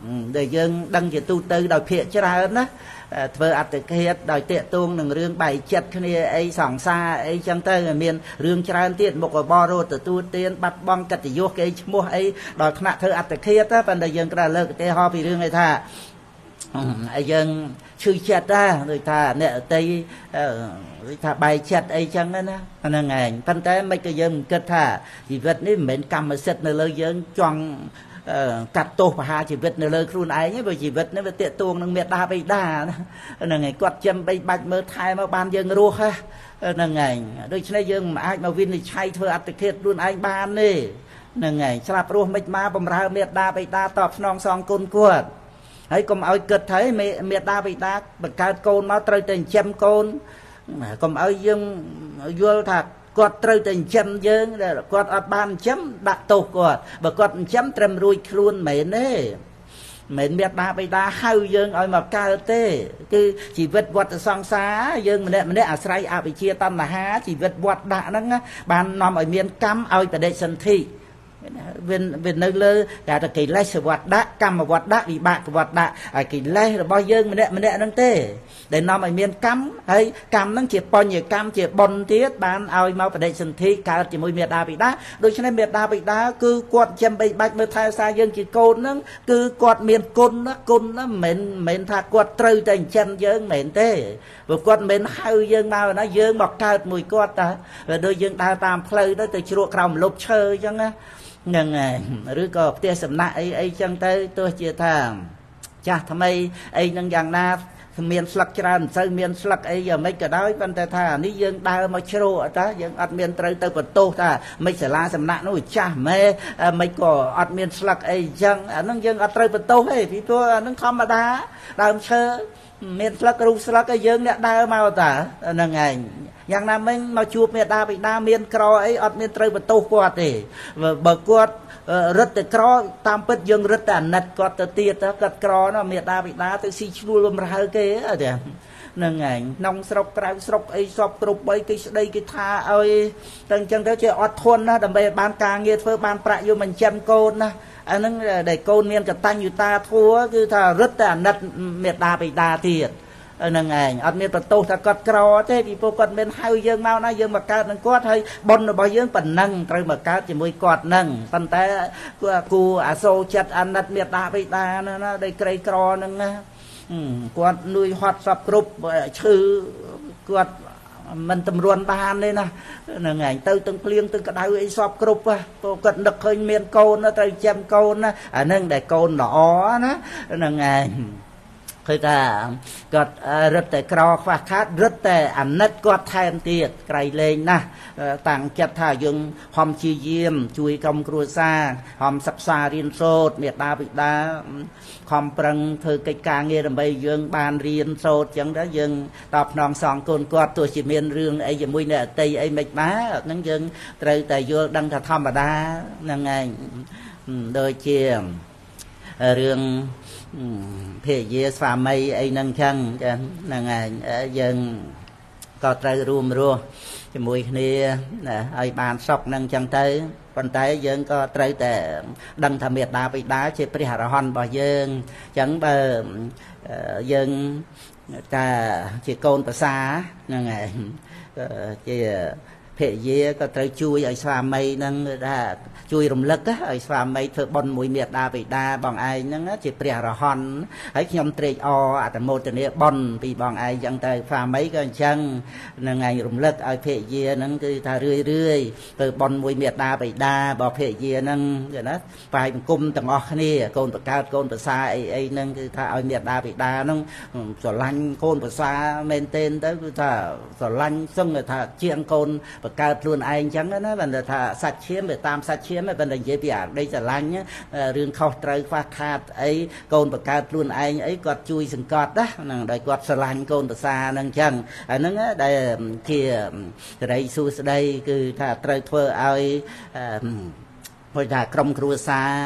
ដែលយើងដឹងជាទូទៅដោយភាកច្រើនណាធ្វើអត្តឃាតដោយតាកតួងនឹងរឿងបែកចិត្តគ្នាអីសង្សារអីចឹងទៅមានរឿងច្រើនទៀតមុខរបររត់ទទួលទានបាត់បង់កិត្តិយសគេឈ្មោះអីដល់ថ្នាក់ធ្វើអត្តឃាតប៉ុន្តែយើងក៏លើកឧទាហរណ៍ពីរឿងឯថាហើយយើងឈឺចិត្តដែរដូចថាអ្នកអតីដូចថាបែកចិត្តអីចឹងណាហ្នឹងឯងប៉ុន្តែមិនក៏យើងគិតថាជីវិតនេះមិនមែនកម្មសិទ្ធិនៅលើយើងចង់កាត់ទោសបហាជីវិតនៅលើខ្លួនឯងទេព្រោះជីវិតនេះវាតាកតួងនឹងមេដាបៃតាហ្នឹងឯងគាត់ចាំបីបាច់មើលថែមកបានយើងរស់ហ្នឹងឯងដូច្នេះយើងមិនអាចមកវិនិច្ឆ័យធ្វើអត្តឃាតខ្លួនឯងបានទេហ្នឹងឯងស្លាប់រស់មិនមកបំរើមេដាបៃតាតបស្នងសងគុណគាត់ហើយកុំឲ្យគិតថាមេដាបៃតាបង្កើតកូនមកត្រូវតែចិញ្ចឹមកូនកុំឲ្យយើងយល់ថាគាត់ត្រូវតែចិញ្ចឹមយើងគាត់អត់បានចិញ្ចឹមដាក់ទោសគាត់បើគាត់ចិញ្ចឹមត្រឹមរួចខ្លួនមែនទេមិនមេដាបៃតាហៅយើងឲ្យមកកើតទេគឺជីវិតវត្តសង្សារយើងម្នាក់ម្នាក់អាស្រ័យអវិជ្ជាតណ្ហាជីវិតវត្តដាក់ហ្នឹងបាននាំឲ្យមានកម្មឲ្យបដិសន្ធិវាវានៅលើតែតែកិលេសវត្តដាក់កម្មវត្តដាក់វិបាកវត្តដាក់ហើយកិលេសរបស់យើងម្នាក់ម្នាក់ហ្នឹងទេដែលនាំឲ្យមានកម្មហើយកម្មហ្នឹងជាបញ្ញកម្មជាបុណ្យទៀតបានឲ្យមកបដិសន្ធិកើតជាមួយមេដាបិតាដូច្នេះមេដាបិតាគឺគាត់ចាំបីបាច់មើលថែសារយើងជាកូនហ្នឹងគឺគាត់មានគុណណាគុណណាមិនមែនថាគាត់ត្រូវតែចិញ្ចឹមយើងមិនមែនទេព្រោះគាត់មិនមែនហៅយើងមកណាយើងមកកើតមួយគាត់តាដូចយើងដើរតាមផ្លូវទៅទៅជ្រក់ក្រោមម្លប់ឈើអញ្ចឹងណាហ្នឹងហើយឬក៏ផ្ទះសំណាក់អីអីចឹងទៅទោះជាថាចាស់ថ្មីអីនឹងយ៉ាងណាមានស្លឹកច្រើនមិនសូវមានស្លឹកអីយ៉ាងម៉េចក៏ដោយប៉ុន្តែថានេះយើងដើរមកជ្រោតាយើងអត់មានត្រូវទៅបន្ទោសថាមិនសាលាសំណាក់នោះចាស់ម៉ែមិនក៏អត់មានស្លឹកអីចឹងអានឹងយើងអត់ត្រូវបន្ទោសទេពីព្រោះអានឹងធម្មតាដើមឈើមានស្លឹករូបស្លឹកឲ្យយើងអ្នកដើរមកតាហ្នឹងឯងយ៉ាងណាមិញមកជួបមេដាបិតាមានក្រអីអត់មានត្រូវបន្ទោសគាត់ទេបើគាត់រឹតតែក្រតាមពិតយើងរឹតតែអាណិតគាត់ទៅទៀតគាត់ក្រណាមេដាបិតាទៅស៊ីឈ្នួលបំរើគេអត់ទេហ្នឹងឯងក្នុងស្រុកក្រៅស្រុកអីសពគ្រប់បីគេស្ដីគេថាឲ្យតែអញ្ចឹងទៅជាអត់ធន់ណាដើម្បីបានការងារធ្វើបានប្រាក់យកមកចិញ្ចឹមកូនណាអាហ្នឹងដែលកូនមានកតញ្ញុតាធัวគឺថារឹតតែអាណិតមេដាបិតាទៀតហ្នឹងឯងអត់មានបន្ទោសថាគាត់ក្រទេពីព្រោះគាត់មានហៅយើងមកណាយើងមកកើតនឹងគាត់ហើយបុណ្យរបស់យើងប៉ុណ្ណឹងត្រូវមកកើតជាមួយគាត់ហ្នឹងប៉ុន្តែគូអាសូរចិត្តអាណិតមេដាបិតាណាដែលក្រីក្រហ្នឹងណាគាត់លួយហត់សពគ្រប់ឈឺគាត់មិនតម្រួនបានទេណាហ្នឹងឯងទៅទាំងភ្លៀងទាំងក្តៅអីសពគ្រប់ព្រោះគាត់នឹកឃើញមានកូនត្រូវចាំកូនណាអាហ្នឹងដែលកូនល្អណាហ្នឹងឯងគឺថាគាត់រឹតតែក្រខ្វះខាតរឹតតែអាណិតគាត់ថែមទៀតក្រៃលែងណាស់តាំងចិត្តថាយើងហំជាយាមជួយក្រុមគ្រួសារហំសិក្សារៀនសូត្រមេដាបិតាខំប្រឹងធ្វើកិច្ចការងារដើម្បីយើងបានរៀនសូត្រចឹងទៅយើងតបស្នងសងគុណគាត់ទោះជាមានរឿងអីជាមួយអ្នកអតីអីមិនបានហ្នឹងយើងត្រូវតែយល់ដឹងថាធម្មតាហ្នឹងឯងដូចជារឿងភរិយាស្វាមីអីហ្នឹងចឹងចឹងហ្នឹងឯងយើងក៏ត្រូវរួមរស់ជាមួយគ្នាឲ្យបានសុខហ្នឹងចឹងទៅប៉ុន្តែយើងក៏ត្រូវតែដឹងថាមេដាបិតាជាព្រះអរហន្តរបស់យើងចឹងបើយើងថាជាកូនប្រសាហ្នឹងឯងជាភរិយាក៏ត្រូវជួយឲ្យស្វាមីហ្នឹងថាជួយរំលឹកឲ្យស្វាមីធ្វើបុណ្យមួយមេដាបិតាបងឯងហ្នឹងជាព្រះអរហន្តហើយខ្ញុំត្រេកអរអនុមោទនាបុណ្យពីបងឯងចឹងទៅស្វាមីក៏អញ្ចឹងហ្នឹងឯងរំលឹកឲ្យភរិយាហ្នឹងគឺថារឿយរឿយធ្វើបុណ្យមួយមេដាបិតារបស់ភរិយាហ្នឹងណាប្រហែលបង្គំទាំងអស់គ្នាកូនប្រកើតកូនប្រសាអីអីហ្នឹងគឺថាឲ្យមេដាបិតាហ្នឹងស្រឡាញ់កូនប្រសាមែនទែនទៅគឺថាស្រឡាញ់សឹងថាជាងកូនបង្កើតខ្លួនឯងចឹងណាបើថាសាច់ឈាមវាតាមសាច់ឈាមបើនិយាយពីអាដីស្រឡាញ់រឿងខុសត្រូវខ្វះខាតអីកូនបង្កើតខ្លួនឯងអីគាត់ជួយសង្កត់ណាហ្នឹងដោយគាត់ស្រឡាញ់កូនប្រសាហ្នឹងចឹងអាហ្នឹងដែលជាសេរីសួស្តីគឺថាត្រូវធ្វើឲ្យព្រោះថាក្រុមគ្រួសារ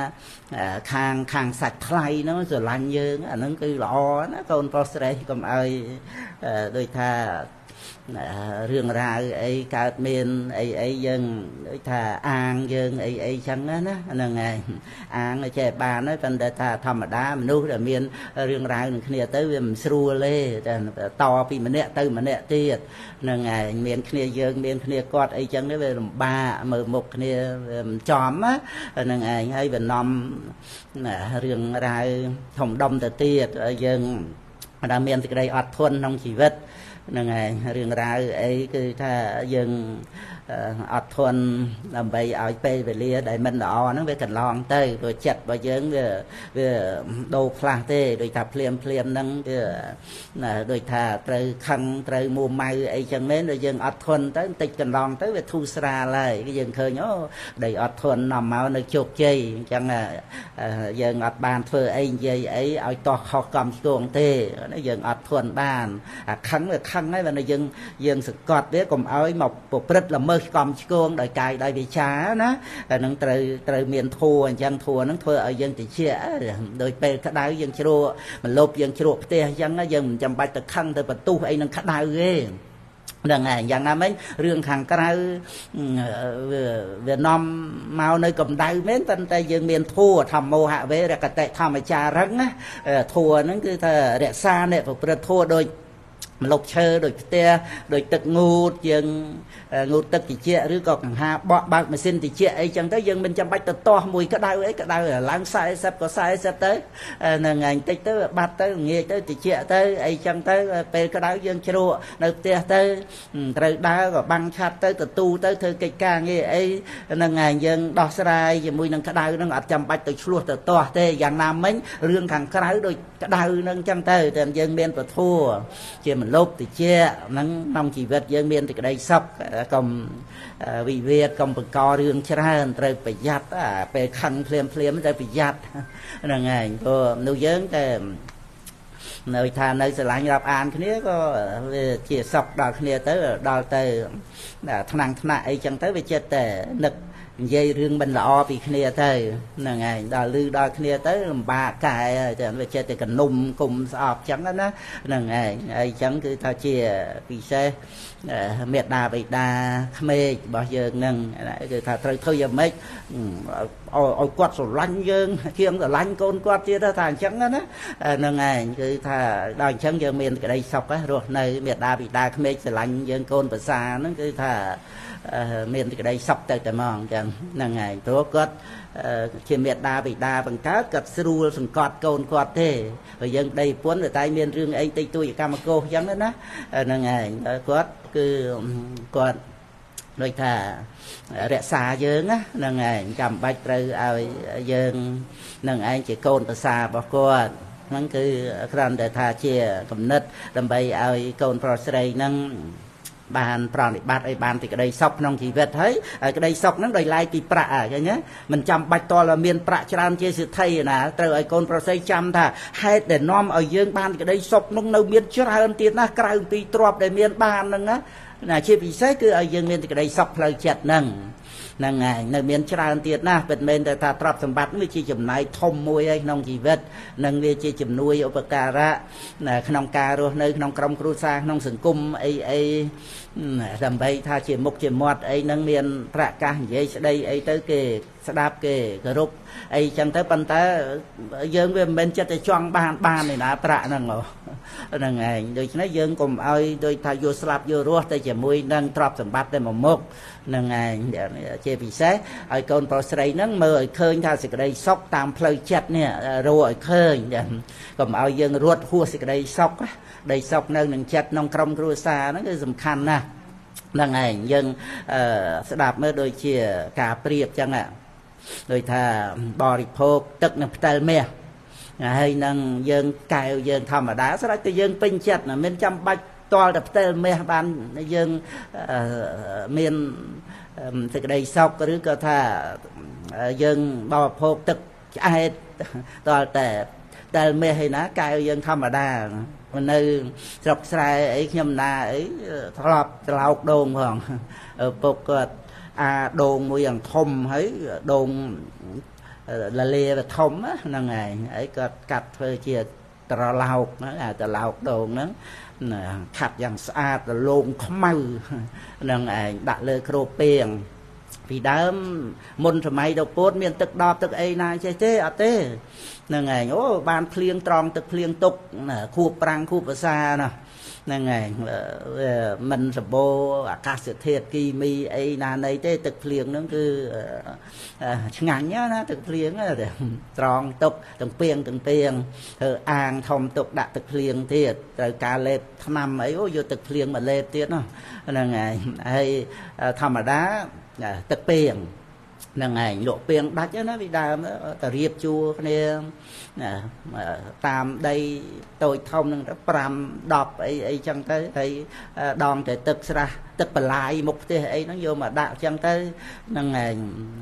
khang khang sạch thay nó rồi lanh dương à nó cứ lọ nó con pro sấy cầm ai đôi tha riêng ra ấy cả miền ấy ấy dân đôi tha an dân ấy ấy chẳng á nó ngày an ở trẻ bà nói phần để tha thầm đá mình nuôi là miền riêng ra mình kia tới mình xua lê to vì mình nè từ mình nè tiệt nó ngày miền kia dân miền kia cọt ấy chẳng đấy về ba mờ một kia chóm á nó ngày hay về nằm riêng ra thòng đông từ tiệt dân đã miền từ đây ọt thuần trong chỉ vật là ngày riêng ra ấy cứ tha dân ọt thuần làm bày ở pe về lia đại mình đỏ nó về cần lon tây rồi chặt và dân về về đồ pha tê rồi tập liềm liềm nâng là rồi thà trời khăn trời mùa mai ấy chẳng mấy rồi dân ọt thuần tới tịch cần lon tới về thu ra lại cái dân khơi nhớ đầy ọt thuần nằm máu nơi chụp chơi chẳng là dân ọt bàn phơi ấy dây ấy ở to khó cầm xuồng tê nó dân ọt thuần bàn khăn là khăn ấy và nó dân dân sự cọt đấy cùng áo mọc một rất là mơ cầm xuồng đời cài đời bị chá nó nó trời trời miền thua dân thua nó thua ở dân thì chia đôi pe cái đáy dân chua mình lốp dân chua tê dân nó dân chăm bạch từ khăn từ bật tu ấy nó khát đau ghê đằng này dạng nào mấy riêng hàng cái Việt Nam mau nơi cầm đau mấy tên tay dân miền thua thầm mô hạ về ra cái tay thầm mà cha rắn á thua nó cứ thà rẽ xa này phải thua đôi lục chơi đôi tia đôi tật ngụt dân ngụt tật thì chiaឬក៏កង្ហាបកបើកម៉ាស៊ីនតិចអីចឹងទៅយើងមិនចាំបាច់ទៅតោះមួយក្តៅអីក្តៅឡើងខ្សែសិបក៏ខ្សែសិបទៅនឹងថ្ងៃតិចទៅបាត់ទៅងាយទៅតិចទៅអីចឹងទៅពេលក្តៅយើងជ្រក់នៅផ្ទះទៅត្រូវដើរក៏បាំងឆាត់ទៅទៅទូទៅធ្វើកិច្ចការងារអីនឹងថ្ងៃយើងដោះស្រាយជាមួយនឹងក្តៅនឹងអត់ចាំបាច់ទៅឆ្លោះទៅតោះទេយ៉ាងណាមិញរឿងខាងក្រៅដូចក្តៅនឹងចឹងទៅតែយើងមានពធัวជាលប់តិចហ្នឹងក្នុងជីវិតយើងមានតែក្តីសុខកុំវិវាទកុំបង្ករឿងច្រើនត្រូវប្រយ័ត្នពេលខឹងភ្លាមភ្លាមត្រូវប្រយ័ត្នហ្នឹងហើយព្រោះមនុស្សយើងតែនៅថានៅស្រឡាញ់រាប់អានគ្នាក៏វាជាសុខដល់គ្នាទៅដល់ទៅថ្នាំងថ្នាក់អីចឹងទៅវាចិត្តតែនឹកនិយាយរឿងមិនល្អពីគ្នាទៅហ្នឹងហើយដល់លឺដល់គ្នាទៅលំបាកកែតែវាចេះតែកនុំគុំស្អប់ចឹងណាហ្នឹងហើយអីចឹងគឺថាជាពិសេសមេត្តាបិតាក្មេករបស់យើងហ្នឹងគឺថាត្រូវធ្វើយ៉ាងម៉េចឲ្យគាត់ស្រឡាញ់យើងជាងស្រឡាញ់កូនគាត់ទៀតថាអញ្ចឹងណាហ្នឹងហើយគឺថាដល់អញ្ចឹងយើងមានក្តីសុខរស់នៅមេត្តាបិតាក្មេកស្រឡាញ់យើងកូនប្រសាហ្នឹងគឺថាមានក្តីសុខទៅតែហ្មងចឹងហ្នឹងហើយព្រោះគាត់ជាមេត្តាបិតាបង្កើតគាត់ស្រួលសង្កត់កូនគាត់ទេហើយយើងប្តីប្រពន្ធតែមានរឿងអីតិចតួចកម្មកោសចឹងណាហ្នឹងហើយគាត់គឺគាត់ដូចថារក្សាយើងណាហ្នឹងហើយចាំបាច់ត្រូវឲ្យយើងនឹងឯងជាកូនប្រសារបស់គាត់ហ្នឹងគឺគ្រាន់តែថាជាគំនិតដើម្បីឲ្យកូនប្រុសស្រីហ្នឹងបានប្រតិបត្តិឲ្យបានទីក្តីសុខក្នុងជីវិតហើយក្តីសុខហ្នឹងដោយឡែកពីប្រាក់អញ្ចឹងណាមិនចាំបាច់តលមានប្រាក់ច្រើនជាសិទ្ធិណាត្រូវឲ្យកូនប្រុសស្រីចាំថាហេតុដែលនាំឲ្យយើងបានទីក្តីសុខនោះនៅមានច្រើនទៀតណាក្រៅពីទ្រព្យដែលមានបានហ្នឹងណាណាជាពិសេសគឺឲ្យយើងមានទីក្តីសុខផ្លូវចិត្តហ្នឹងហ្នឹងហើយនៅមានច្រើនទៀតណាពិតមែនតែថាទ្រព្យសម្បត្តិវាជាចំណាយធំមួយហើយក្នុងជីវិតនិងវាជាជំនួយឧបការៈក្នុងការរស់នៅក្នុងក្រុមគ្រួសារក្នុងសង្គមអីអីដើម្បីថាជាមុខជាមាត់អីហ្នឹងមានប្រកាសនិយាយស្ដីអីទៅគេស្ដាប់គេគោរពអីចឹងទៅប៉ុន្តែយើងវាមិនមែនចិត្តតែចង់បានបានឯណាប្រាក់ហ្នឹងហ្នឹងឯងដូច្នេះយើងកុំឲ្យដូចថាយកស្លាប់យករស់ទៅជាមួយនឹងទ្រព្យសម្បត្តិតែមួយមុខហ្នឹងឯងជាពិសេសឲ្យកូនប្រុសស្រីហ្នឹងមើលឲ្យឃើញថាសេចក្តីសុខតាមផ្លូវចិត្តនេះរកឲ្យឃើញកុំឲ្យយើងរត់ហួសសេចក្តីសុខដីសុខនៅនឹងចិត្តក្នុងក្រុមគ្រួសារហ្នឹងគឺសំខាន់ណាស់ហ្នឹងឯងយើងស្ដាប់មើលដូចជាការប្រៀបចឹងដូចថាបរិភោគទឹកនៅផ្ទៃមាសហើយនឹងយើងកែវយើងធម្មតាស្រេចតែយើងពេញចិត្តណាមិនចាំបាច់តល់តែផ្ទៃមាសបានយើងមានសេចក្តីសុខឬក៏ថាយើងបរិភោគទឹកឆ្អែតតល់តែតែមាសឯណាកែវយើងធម្មតានៅស្រុកស្រែអីខ្ញុំណាអីធ្លាប់ច្រឡោកដូងផងពុកគាត់អាដូងមួយយ៉ាងធំហើយដូង là lìa và thông á năng ngày ấy có cắt phơi chia tờ lao nó là tờ lao đồ nó khát dạng xa tờ lôn không mau năng ngày đặt lên khô piềng vì đám môn sớm mai đâu bốt miền tức đo tức ấy này chế chế ở thế năng ngày ô ban phliêng tròn tức phliêng tục khu prang khu bờ xa nè năng ngày mình sập bô các sự thiệt kỳ mi ấy là này thế tức phliêng nó cứ ngắn nhá nó tức phliêng tròn tục từng piêng từng piêng an thông tục đã tức phliêng thiệt rồi cả lệp năm ấy ô vô tức phliêng mà lệp tiết nó năng ngày hay thầm ở đá tức piêng năng ngày lộ piêng đắt chứ nó bị đàm tờ riệp chua nè tam đây tôi thông nó pram đọc ấy ấy chẳng tới thấy đòn để tức ra tức bà lại một thế ấy nó vô mà đạo chẳng tới năng ngày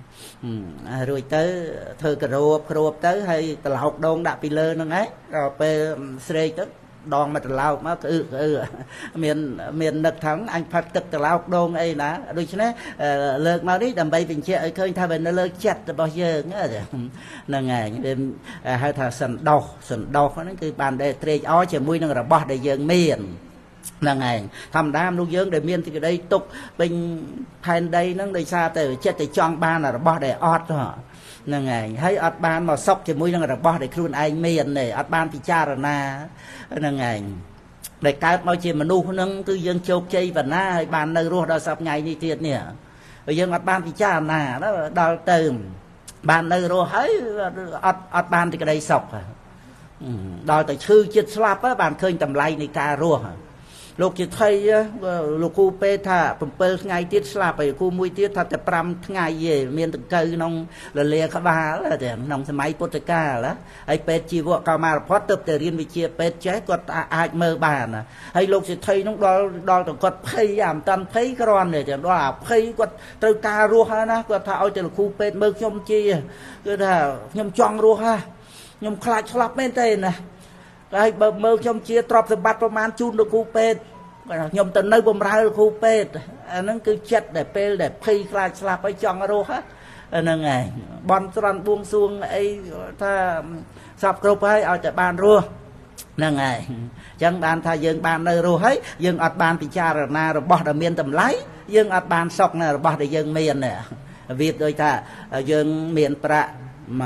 rồi tới thơ cà rộp cà rộp tới hay tờ học đôn đạo bị lơ nó ấy rồi bê srei tức đòn mà lao mà ừ ừ miền miền nước thắng anh phát cực từ lao đôn ấy là đôi chứ này lợt nào đi đầm bay bình che khơi thay bên nó lợt chặt bao giờ nữa là ngày đêm hai thằng sần đau sần đau nó cái bàn để tre ó chỉ mũi nó là bỏ để dừng miền là ngày thầm đam lúc dưng để miền thì cái đây tục bên thành đây nó đây xa từ chết từ chọn ban là bỏ để ót rồi là ngày thấy ót ban mà sốc thì mũi nó là bỏ để khuôn anh miền này ót ban thì cha rồi na là ngày để cái bao nhiêu mà nu nâng tư dân châu chay và na hay bàn nơi ruột đó sắp ngày đi tiệt nè bây giờ ót ban thì cha nà đó đào từ bàn nơi ruột thấy ót ót ban thì cái đây sọc à đào từ chư chết slap á bàn khơi tầm lay này cà ruột lúc chỉ thấy lúc cô pe thà bấm bơ ngày tiết slapไปcô mũi tiết thàแต่ปรำngày về miền tây cây nông là lìa khá ba là để nông sớm mai bút ca là hay pe chi vợ cao mà phớt tập để riêng với chia pe trái quật ai mơ bàn à hay lúc chỉ thấy nông đo đo từ quật phay giảm tâm thấy cái ron này thì đó là phay quật từ ca rùa ha na quật thà từ khu pe mơ nhom chi cứ là nhom chong rùa ha nhom khai slap bên tây nè cái bờ mơ trong chia trọp từ bátประมาณ chun được khu pet nhom từ nơi bầm ra được khu pet nó cứ chặt để pe để phi khai slapไปจองรោฮะนั่นไงบอลตรอนบวงสรวงไอ้ถ้าสอบกรุบให้เอาแต่บานรัวนั่นไงจังบานถ้าយើងបាននៅរស់ហើយយើងអត់បានពិចារណារបស់ដែលមានតម្លៃយើងអត់បានសក់នៅរបស់ដែលយើងមានវាដូចថាយើងមានប្រាក់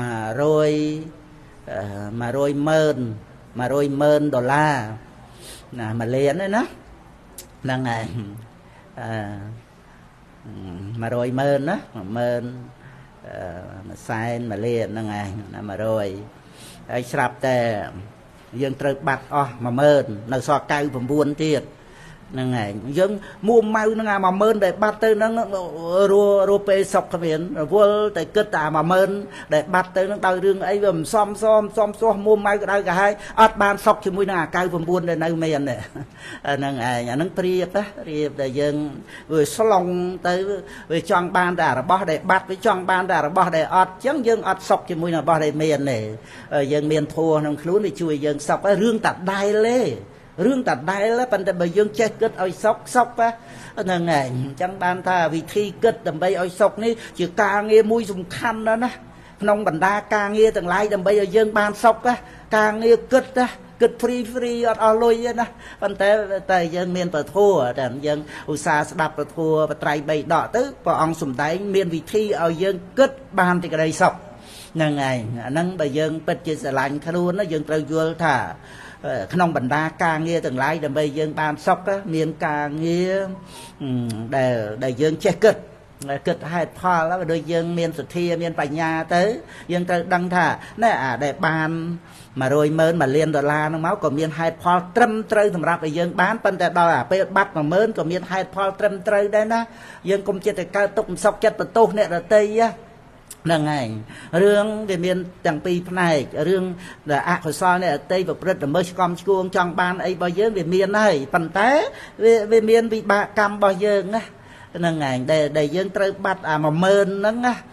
một trămម៉ឺនmột trămម៉ឺនដុល្លារណាមួយលានហ្នឹងណាហ្នឹងហើយអឺmột trămម៉ឺនណាម៉ឺនមួយសែនមួយលានហ្នឹងហើយណាmột trămហើយស្រាប់តែយើងត្រូវបាត់អស់mộtម៉ឺននៅសល់chín mươi chínទៀតហ្នឹងហើយយើងមួម៉ៅហ្នឹងអាmộtម៉ឺនដែលបាត់ទៅហ្នឹងរੂរੂពេលសុកគ្មានរវល់តែគិតតែmộtម៉ឺនដែលបាត់ទៅហ្នឹងដោយរឿងអីវាមិនសមសមសមសោះមួម៉ៅក្តៅក្រហាយអត់បានសុកជាមួយនឹងអាchín mươi chínដែលនៅមានហ្នឹងឯងអាហ្នឹងព្រៀបណាព្រៀបដែលយើងវាស្លងទៅវាចង់បានតែរបស់ដែលបាត់វាចង់បានតែរបស់ដែលអត់អញ្ចឹងយើងអត់សុកជាមួយនឹងរបស់ដែលមានទេយើងមានធัวក្នុងខ្លួនវាជួយយើងសុករឿងតាដែលទេរឿងតាដែលប៉ុន្តែបើយើងចេះគិតឲ្យសុកសុកហ្នឹងឯងអញ្ចឹងបានថាវិធីគិតដើម្បីឲ្យសុកនេះជាការងារមួយសំខាន់ណាស់ណាក្នុងបណ្ដាការងារទាំងឡាយដើម្បីឲ្យយើងបានសុកការងារគិតណាគិត free free អត់អស់លុយទេណាប៉ុន្តែតែយើងមានប្រធัวតែយើងឧស្សាហ៍ស្ដាប់ប្រធัวបត្រៃបីដកទៅព្រះអង្គសំដែងមានវិធីឲ្យយើងគិតបានទីក្តីសុខហ្នឹងឯងអាហ្នឹងបើយើងពិតជាស្រឡាញ់ខ្លួនណាយើងត្រូវយល់ថាក្នុងបណ្ដាការងារទាំងឡាយដើម្បីយើងបានសុខមានការងារដែលដែលយើងចេះគិតគិតហេតុផលហើយដូចយើងមានសទ្ធាមានបញ្ញាទៅយើងត្រូវដឹងថាណែអាដែលបានmột trămម៉ឺនមួយលានដុល្លារហ្នឹងមកក៏មានហេតុផលត្រឹមត្រូវសម្រាប់ឲ្យយើងបានប៉ុន្តែដល់អាពេលបាត់mộtម៉ឺនក៏មានហេតុផលត្រឹមត្រូវដែរណាយើងកុំចិត្តតែកើតទុកមិនសុខចិត្តបន្ទោសអ្នកដទៃហ្នឹងឯងរឿងវាមានទាំងពីរផ្នែករឿងដែលអកុសលអ្នកអតីតប្រព្រឹត្តល្មើសកំឈួងចង់បានអីរបស់យើងវាមានហើយប៉ុន្តែវាវាមានវិបាកកម្មរបស់យើងណាហ្នឹងឯងដែលដែលយើងត្រូវបាត់អាmộtម៉ឺនហ្នឹងណា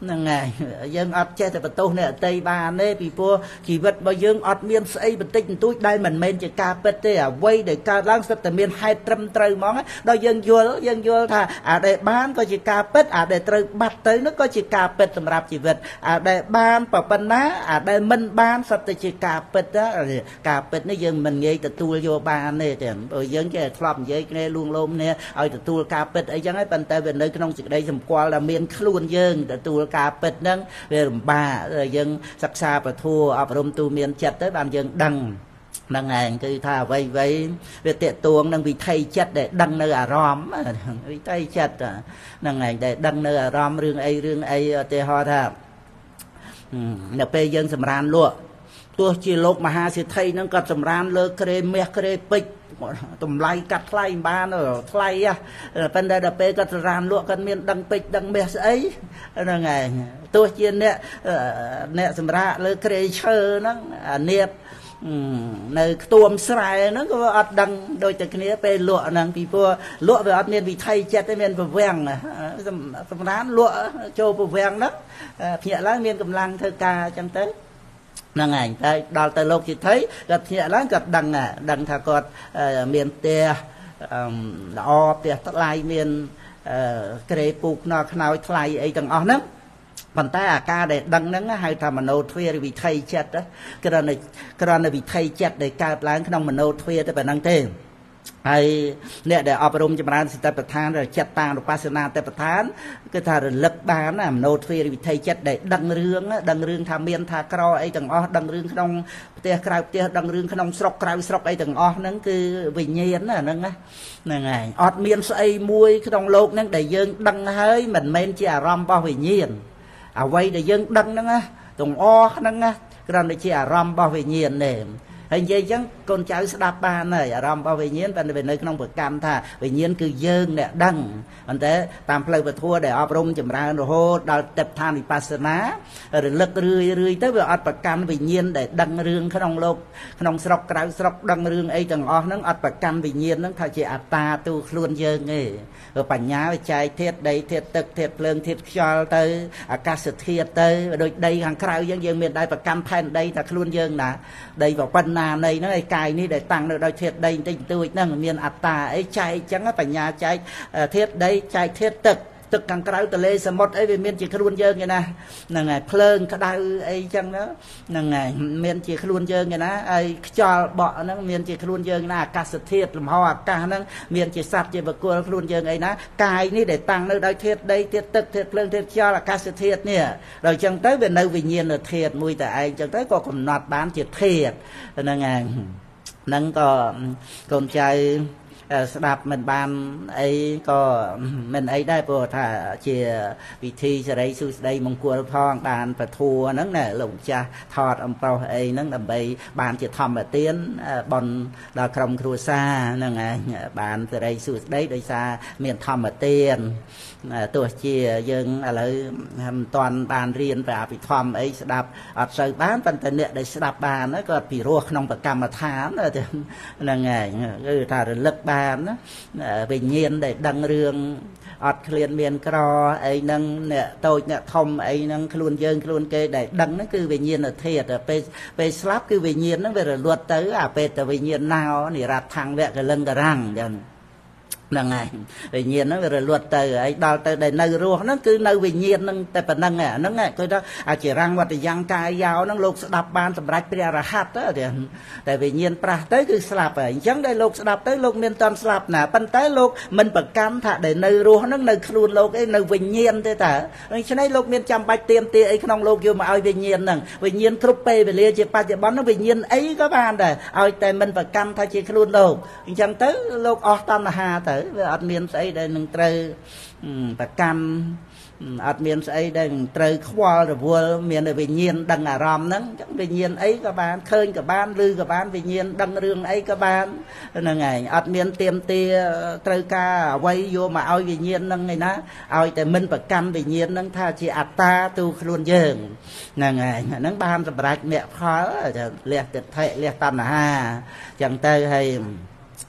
ហ្នឹងហើយយើងអត់ចេះតែបន្ទោសអ្នកអតីបានទេពីព្រោះជីវិតរបស់យើងអត់មានស្អីបន្តិចបន្តួចដែលមិនមែនជាការពិតទេអ្វីដែលកើតឡើងសិតតែមានហេតុត្រឹមត្រូវហ្មងដល់យើងយល់យើងយល់ថាអាដែលបានក៏ជាការពិតអាដែលត្រូវបាត់ទៅនោះក៏ជាការពិតសម្រាប់ជីវិតអាដែលបានប៉ុណ្ណាអាដែលមិនបានសិតតែជាការពិតការពិតនេះយើងមិនងាយទទួលយកបានទេតែព្រោះយើងចេះធ្លាប់និយាយគ្នាលួងលោមគ្នាឲ្យទទួលការពិតអីចឹងហើយប៉ុន្តែវានៅក្នុងសេចក្តីសម្គាល់ដែលមានខ្លួនយើងទទួលការពិតហ្នឹងវាលំបាកយើងសិក្សាពធអប់រំទូមានចិត្តទៅបានយើងដឹងហ្នឹងឯងគឺថាអ្វីអ្វីវាតេតួងនឹងវិថីចិត្តដែលដឹងនៅអារម្មណ៍វិថីចិត្តហ្នឹងឯងដែលដឹងនៅអារម្មណ៍រឿងអីរឿងអីឧទាហរណ៍ថានៅពេលយើងសម្រានលក់ទោះជាលោកមហាសិទ្ធិហ្នឹងក៏សម្រានលើក្រេមាសក្រេពេជ្រតម្លៃកាត់ថ្លៃបានថ្លៃប៉ុន្តែដល់ពេលគាត់សម្រានលក់គាត់មានដឹងពេជ្រដឹងមាសស្អីហ្នឹងឯងទោះជាអ្នកអ្នកសម្រាកលើក្រេឈើហ្នឹងអានៀបនៅខ្ទួមស្រែហ្នឹងក៏អត់ដឹងដូចតែគ្នាពេលលក់ហ្នឹងពីព្រោះលក់វាអត់មានវិថីចិត្តទេមានប្រវាំងសម្រានលក់ចូលប្រវាំងហ្នឹងភ្ញាក់ឡើងមានកម្លាំងធ្វើការអញ្ចឹងទៅហ្នឹងឯងតែដល់ទៅលោកជាថៃគាត់ភ្ញាក់ឡើងគាត់ដឹងដឹងថាគាត់មានផ្ទះល្អផ្ទះថ្លៃមានក្រេពូកខ្នល់ខ្នើយថ្លៃអីទាំងអស់ហ្នឹងប៉ុន្តែអាការដែលដឹងហ្នឹងហៅថាមโนទ្វារវិថីចិត្តគ្រាន់តែគ្រាន់តែវិថីចិត្តដែលកើតឡើងក្នុងមโนទ្វារតែប៉ុណ្្នឹងទេហើយអ្នកដែលអប់រំចម្រើនសតិប្បដ្ឋានឬចិត្តតានុបស្សនាសតិប្បដ្ឋានគឺថារលឹកបានណាមโนទ្វារវិថីចិត្តដែលដឹងរឿងដឹងរឿងថាមានថាក្រអីទាំងអស់ដឹងរឿងក្នុងផ្ទះក្រៅផ្ទះដឹងរឿងក្នុងស្រុកក្រៅស្រុកអីទាំងអស់ហ្នឹងគឺវិញ្ញាណណាហ្នឹងហ្នឹងហើយអត់មានស្អីមួយក្នុងโลกហ្នឹងដែលយើងដឹងហើយមិនមែនជាអារម្មណ៍របស់វិញ្ញាណអ្វីដែលយើងដឹងហ្នឹងណាទាំងអស់ហ្នឹងណាគ្រាន់តែជាអារម្មណ៍របស់វិញ្ញាណទេហើយនិយាយអញ្ចឹងកូនចៅស្ដាប់បានហើយអារម្មណ៍របស់វិញ្ញាណតែនៅក្នុងប្រកម្មថាវិញ្ញាណគឺយើងអ្នកដឹងប៉ុន្តែតាមផ្លូវពធដែលអប់រំចម្រើនរហូតដល់ទេពឋានវិបស្សនារលឹករឿយរឿយទៅវាអត់ប្រកម្មវិញ្ញាណដែលដឹងរឿងក្នុងលោកក្នុងស្រុកក្រៅស្រុកដឹងរឿងអីទាំងអស់ហ្នឹងអត់ប្រកម្មវិញ្ញាណហ្នឹងថាជាអត្តាទូខ្លួនយើងទេបញ្ញាវាចែកធាតុដីធាតុទឹកធាតុភ្លើងធាតុខ្យល់ទៅអាកាសធាតុទៅដូចដីខាងក្រៅយើងយើងមានដែរប្រកម្មផែនដីថាខ្លួនយើងណាដីប៉ុណ្ណានៃហ្នឹងឯកាយនេះដែលតាំងនៅដោយធាតុដីបន្តិចបន្តួចហ្នឹងមានអត្តាអីចែកអញ្ចឹងបញ្ញាចែកធាតុដីចែកធាតុទឹកទឹកខាងក្រៅទន្លេសមុទ្រអីវាមានជាខ្លួនយើងឯណាហ្នឹងហើយភ្លើងក្តៅអីចឹងហ្នឹងហើយមានជាខ្លួនយើងឯណាហើយខ្យល់បក់ហ្នឹងមានជាខ្លួនយើងណាអាកាសធាតុលំហអាកាសហ្នឹងមានជាសត្វជាបុគ្គលខ្លួនយើងឯណាកាយនេះដែលតាំងនៅដោយធាតុដីធាតុទឹកធាតុភ្លើងធាតុខ្យល់អាកាសធាតុនេះដល់អញ្ចឹងទៅវានៅវិញ្ញាណធាតុមួយតែឯងអញ្ចឹងទៅក៏កំណត់បានជាធាតុហ្នឹងហើយហ្នឹងក៏កូនចៅស្ដាប់មិនបានអីក៏មិនអីដែរព្រោះថាជាពិធីសិរីសួស្តីមង្គលផងបានពធัวហ្នឹងណាលោកចាស់ថតអំប្រុសអីហ្នឹងដើម្បីបានជាធម្មទានបនដល់ក្រុមគ្រួសារហ្នឹងឯងបានសិរីសួស្តីដោយសារមានធម្មទានទោះជាយើងឥឡូវមិនតាន់បានរៀនប្រអភិធម្មអីស្ដាប់អត់សូវបានប៉ុន្តែអ្នកដែលស្ដាប់បានក៏ពិរោះក្នុងប្រកម្មដ្ឋានហ្នឹងឯងគឺថារលឹកបានណាវិញ្ញាណដែលដឹងរឿងអត់ឃ្លានមានក្រអីហ្នឹងអ្នកតូចអ្នកធំអីហ្នឹងខ្លួនយើងខ្លួនគេដែលដឹងហ្នឹងគឺវិញ្ញាណធាតុពេលពេលស្លាប់គឺវិញ្ញាណហ្នឹងវារលត់ទៅអាពេលតែវិញ្ញាណណោនិរដ្ឋังវៈកលឹងករាំងចឹងហ្នឹងហើយវិញ្ញាណហ្នឹងវារលត់ទៅហើយដល់ទៅដែលនៅរស់ហ្នឹងគឺនៅវិញ្ញាណហ្នឹងតែប៉ុណ្្នឹងហ្នឹងគឺថាអាចរាំងវត្តយ៉ាងកាយយោហ្នឹងលោកស្ដាប់បានសម្រាប់ព្រះរហ័តតែវិញ្ញាណប្រាស់ទៅគឺស្លាប់ហើយអញ្ចឹងដែលលោកស្ដាប់ទៅលោកមានតន់ស្លាប់ណាប៉ុន្តែលោកមិនប្រកាន់ថាដែលនៅរស់ហ្នឹងនៅខ្លួនលោកអីនៅវិញ្ញាណទេតាដូច្នេះលោកមានចាំបាច់ទៀមទាអីក្នុងលោកយកមកឲ្យវិញ្ញាណហ្នឹងវិញ្ញាណគ្រប់ពេលវេលាជាបច្ចុប្បន្នហ្នឹងវិញ្ញាណអីក៏បានដែរឲ្យតែមិនប្រកាន់ថាជាខ្លួនលោកអញ្ចឹងទៅលោកអស់តណ្ហាទៅវាអត់មានស្អីដែលនឹងត្រូវប្រកម្មអត់មានស្អីដែលនឹងត្រូវខ្វល់រវល់មានវិញ្ញាណដឹងអារម្មណ៍ហ្នឹងអញ្ចឹងវិញ្ញាណអីក៏បានឃើញក៏បានឮក៏បានវិញ្ញាណដឹងរឿងអីក៏បានហ្នឹងឯងអត់មានទៀមទាត្រូវការអ្វីយកមកឲ្យវិញ្ញាណហ្នឹងឯណាឲ្យតែមិនប្រកម្មវិញ្ញាណហ្នឹងថាជាអត្តាទូខ្លួនយើងហ្នឹងឯងហ្នឹងបានសម្រេចមគ្គផលលះទិដ្ឋិលះតណ្ហាអញ្ចឹងទៅហើយ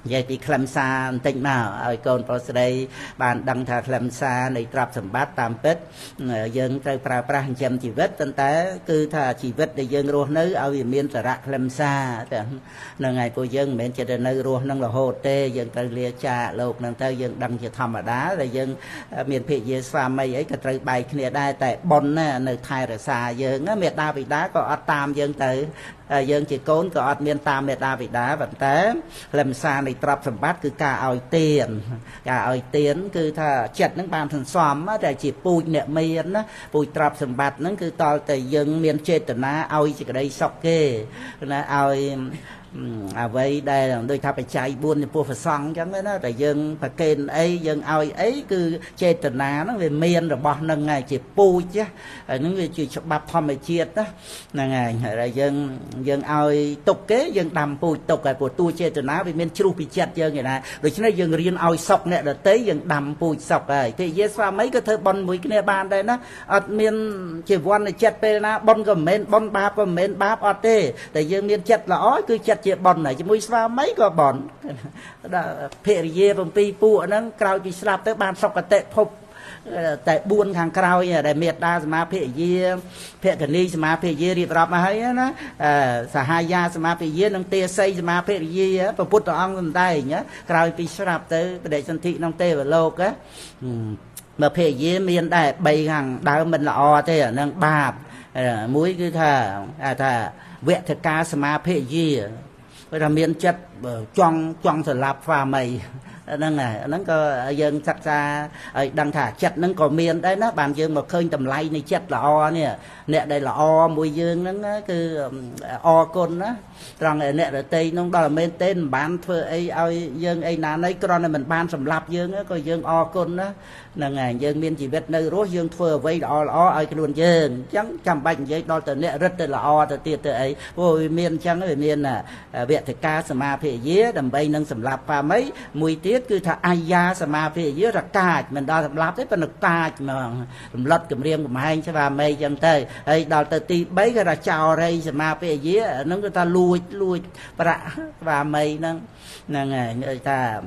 vậy thì khám xa tinh nào ở con có đây bạn đăng thà khám xa này trap sầm bát tam pết dân tây pra pra hàng trăm chỉ vết tân té cứ thà chỉ vết để dân ruột nữ ở vì miền tây rạc khám xa là ngày cô dân miền trên nơi ruột năng là hồ tê dân tây lia trà lục năng tây dân đăng chỉ thầm ở đá là dân miền phía dưới xa mây ấy cái tây bay kia đây tại bon nơi thay rồi xa dân á miền đa bị đá có ở tam dân tới dân chỉ cốn có ở miền tam miền đa bị đá vận té làm xa này trap sầm bát cứ cả ao tiền cả ao tiền cứ thà chặt những bàn thần xóm á chỉ pui nẹt miền á pui trap sầm bát nó cứ to tại dân miền trên tận á ao chỉ cái đây sọc kê là ao à vậy đây là đôi tháp phải chạy buôn thì phải xong chẳng đấy nó tại dân phải kênh ấy dân ao ấy cứ trên tận á nó về miền rồi bỏ nâng ngày chỉ pui chứ những người chỉ bắp thom phải chiết đó là ngày là dân dân ao tục kế dân đầm pui tục cái của tôi trên tận á về miền chu bị chết dân vậy này rồi cho nên dân riêng ao sọc nè rồi tới dân đầm pui sọc rồi thì yes qua mấy cái thơ bon mũi cái này bàn đây nó ở miền chỉ quan là chết pe na bon có miền bon bắp có miền bắp ở đây tại dân miền chết là ói cứ chết chỉ bon này chỉ mũi sao mấy có bon phê dê bằng pi pu nó cào chỉ slap tới bàn sọc cái tệ phục tại buôn hàng cào như để miệt đa mà phê dê phê cái ni mà phê dê đi tập mà thấy nó xã hai gia mà phê dê nông tê xây mà phê dê và put ông đây nhá cào chỉ slap tới để chân thị nông tê và lô á mà phê dê miền đại bay hàng đào mình là o thế ở nông bạp mũi cứ thà à thà vẹt thật ca mà phê dê bây giờ miền chất choang choang sờ lạp pha mày nâng này nâng có dân sắc ra đăng thả chất nâng có miền đấy nó bàn dương mà khơi tầm lay này chất là o nè nè đây là o mùi dương nó cứ o côn đó rằng nè ở tây nó đó là bên tên bán thưa ấy ai dương ấy nào ấy con này mình ban sầm lạp dương á coi dương o côn đó là ngày dương miền chỉ biết nơi rốt dương thưa vây o o ai cái luôn dương chẳng chăm bánh giấy đó từ nè rất là o từ tiệt từ ấy vô miền chẳng ở miền là viện thì ca sầm ma phê dế đầm bay nâng sầm lạp pha mấy mùi tiết cứ thà ai gia sầm ma phê dế là ca mình đo sầm lạp đấy phần được ca mà lót cầm riêng của hai chứ và mây chân tây ấy đo từ ti bấy cái là chào đây sầm ma phê dế nó người ta lui lui và mây nó là ngày người ta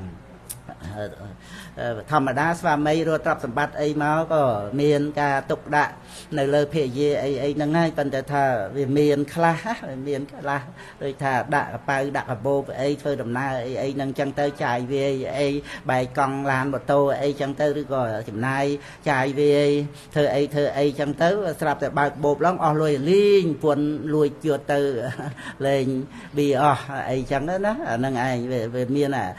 thầm đá và mây rồi tập sầm bát ấy máu có miền ca tục đại nơi lời phê dê ấy ấy nó ngay phần để thà về miền khla miền khla rồi thà đã bao đã bô ấy thôi đầm na ấy ấy nâng chân tới chạy về ấy bài con lan một tô ấy chân tới rồi gọi chừng nay chạy về thơ ấy thơ ấy chân tới sập tại bài bột lắm o lùi liên quần lùi chưa từ lên bì o ấy chân đó nó nâng ai về về miền à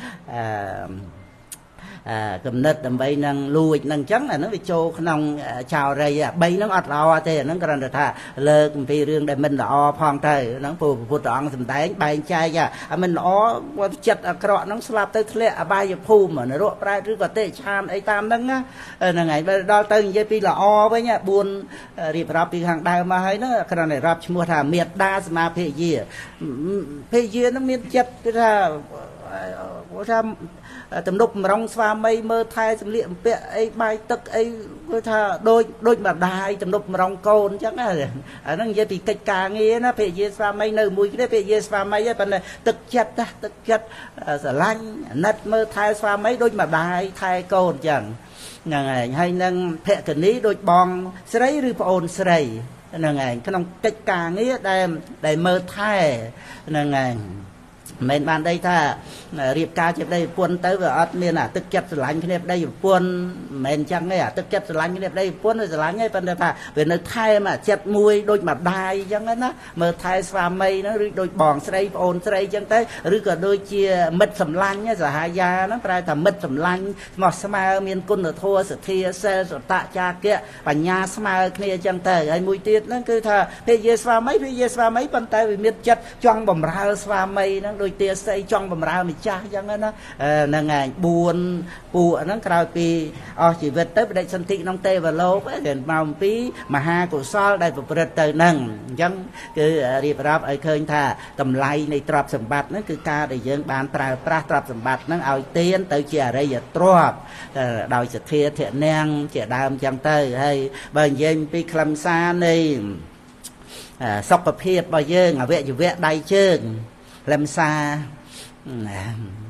à cầm nết đầm bay năng lùi năng trắng là nó bị trô nông chào rây à bay nó ọt lo thế nó còn được thà lơ cầm phi riêng để mình lo phong trời nó phù phù trọn sầm tái bay chai ra à mình ó chặt à cọ nó slap tới lẹ bay phù mà nó rọ ra chứ có tệ chan ấy tam nâng á là ngày đo tên dây pi là o với nhá buồn riệp rap đi hàng đào mà thấy nó cái này rap mua thà miệt đa mà phê gì phê gì nó miệt chặt ra ra tầm đục rong xoa mây mơ thai tầm liệm bẹ ấy bay tức ấy tha đôi đôi mà đai tầm đục rong côn chắc là nó như thì cách cả nghe nó phải dê xoa mây nơi mùi cái phải dê xoa mây ấy phần này tức chất ta tức chất sở lanh nát mơ thai xoa mấy đôi mà đai thai côn chẳng ngày hay nâng phẹ cần ní đôi bong sấy rư ôn sấy ngày cái nông cách cả nghe đây đây mơ thai ngày mình ban đây tha riệp ca trên đây quân tới và ớt miền à tức chất lạnh cái nếp đây quân mình chẳng nghe à tức chất lạnh cái nếp đây quân rồi lạnh ngay phần đây ta về nơi thay mà chất mùi đôi mặt đai chẳng ấy nó mơ thay xóa mây nó đôi bòn sấy ôn sấy chẳng tới rồi cả đôi chia mít sầm lanh nhá giả hai gia nó phải thầm mít sầm lanh mọt sama miền quân ở thua sự thia xe sự tạ cha kia và nhà sama kia chẳng tới ai mùi tiết nó cứ thà bây giờ xóa mấy bây giờ xóa mấy phần tay về miền chất trong bầm ra xóa mây nó đôi tia xây trong bầm ra mình cha chẳng nó là ngày buồn buồn nó cào pi ở chỉ vật tới đây sân thị nông tê và lô cái đèn màu pí mà ha của so đây của bật từ nâng chẳng cứ đi vào ở khơi thà tầm lay này trap sầm bát nó cứ ca để dân bán trà pra trap sầm bát nó ao tiền tới chè đây giờ trap đòi sẽ thiệt thiện nang chè đam chẳng tới hay bởi dân pi khăm xa này sọc cà phê bao giờ ngà vẽ dù vẽ đầy chương làm xa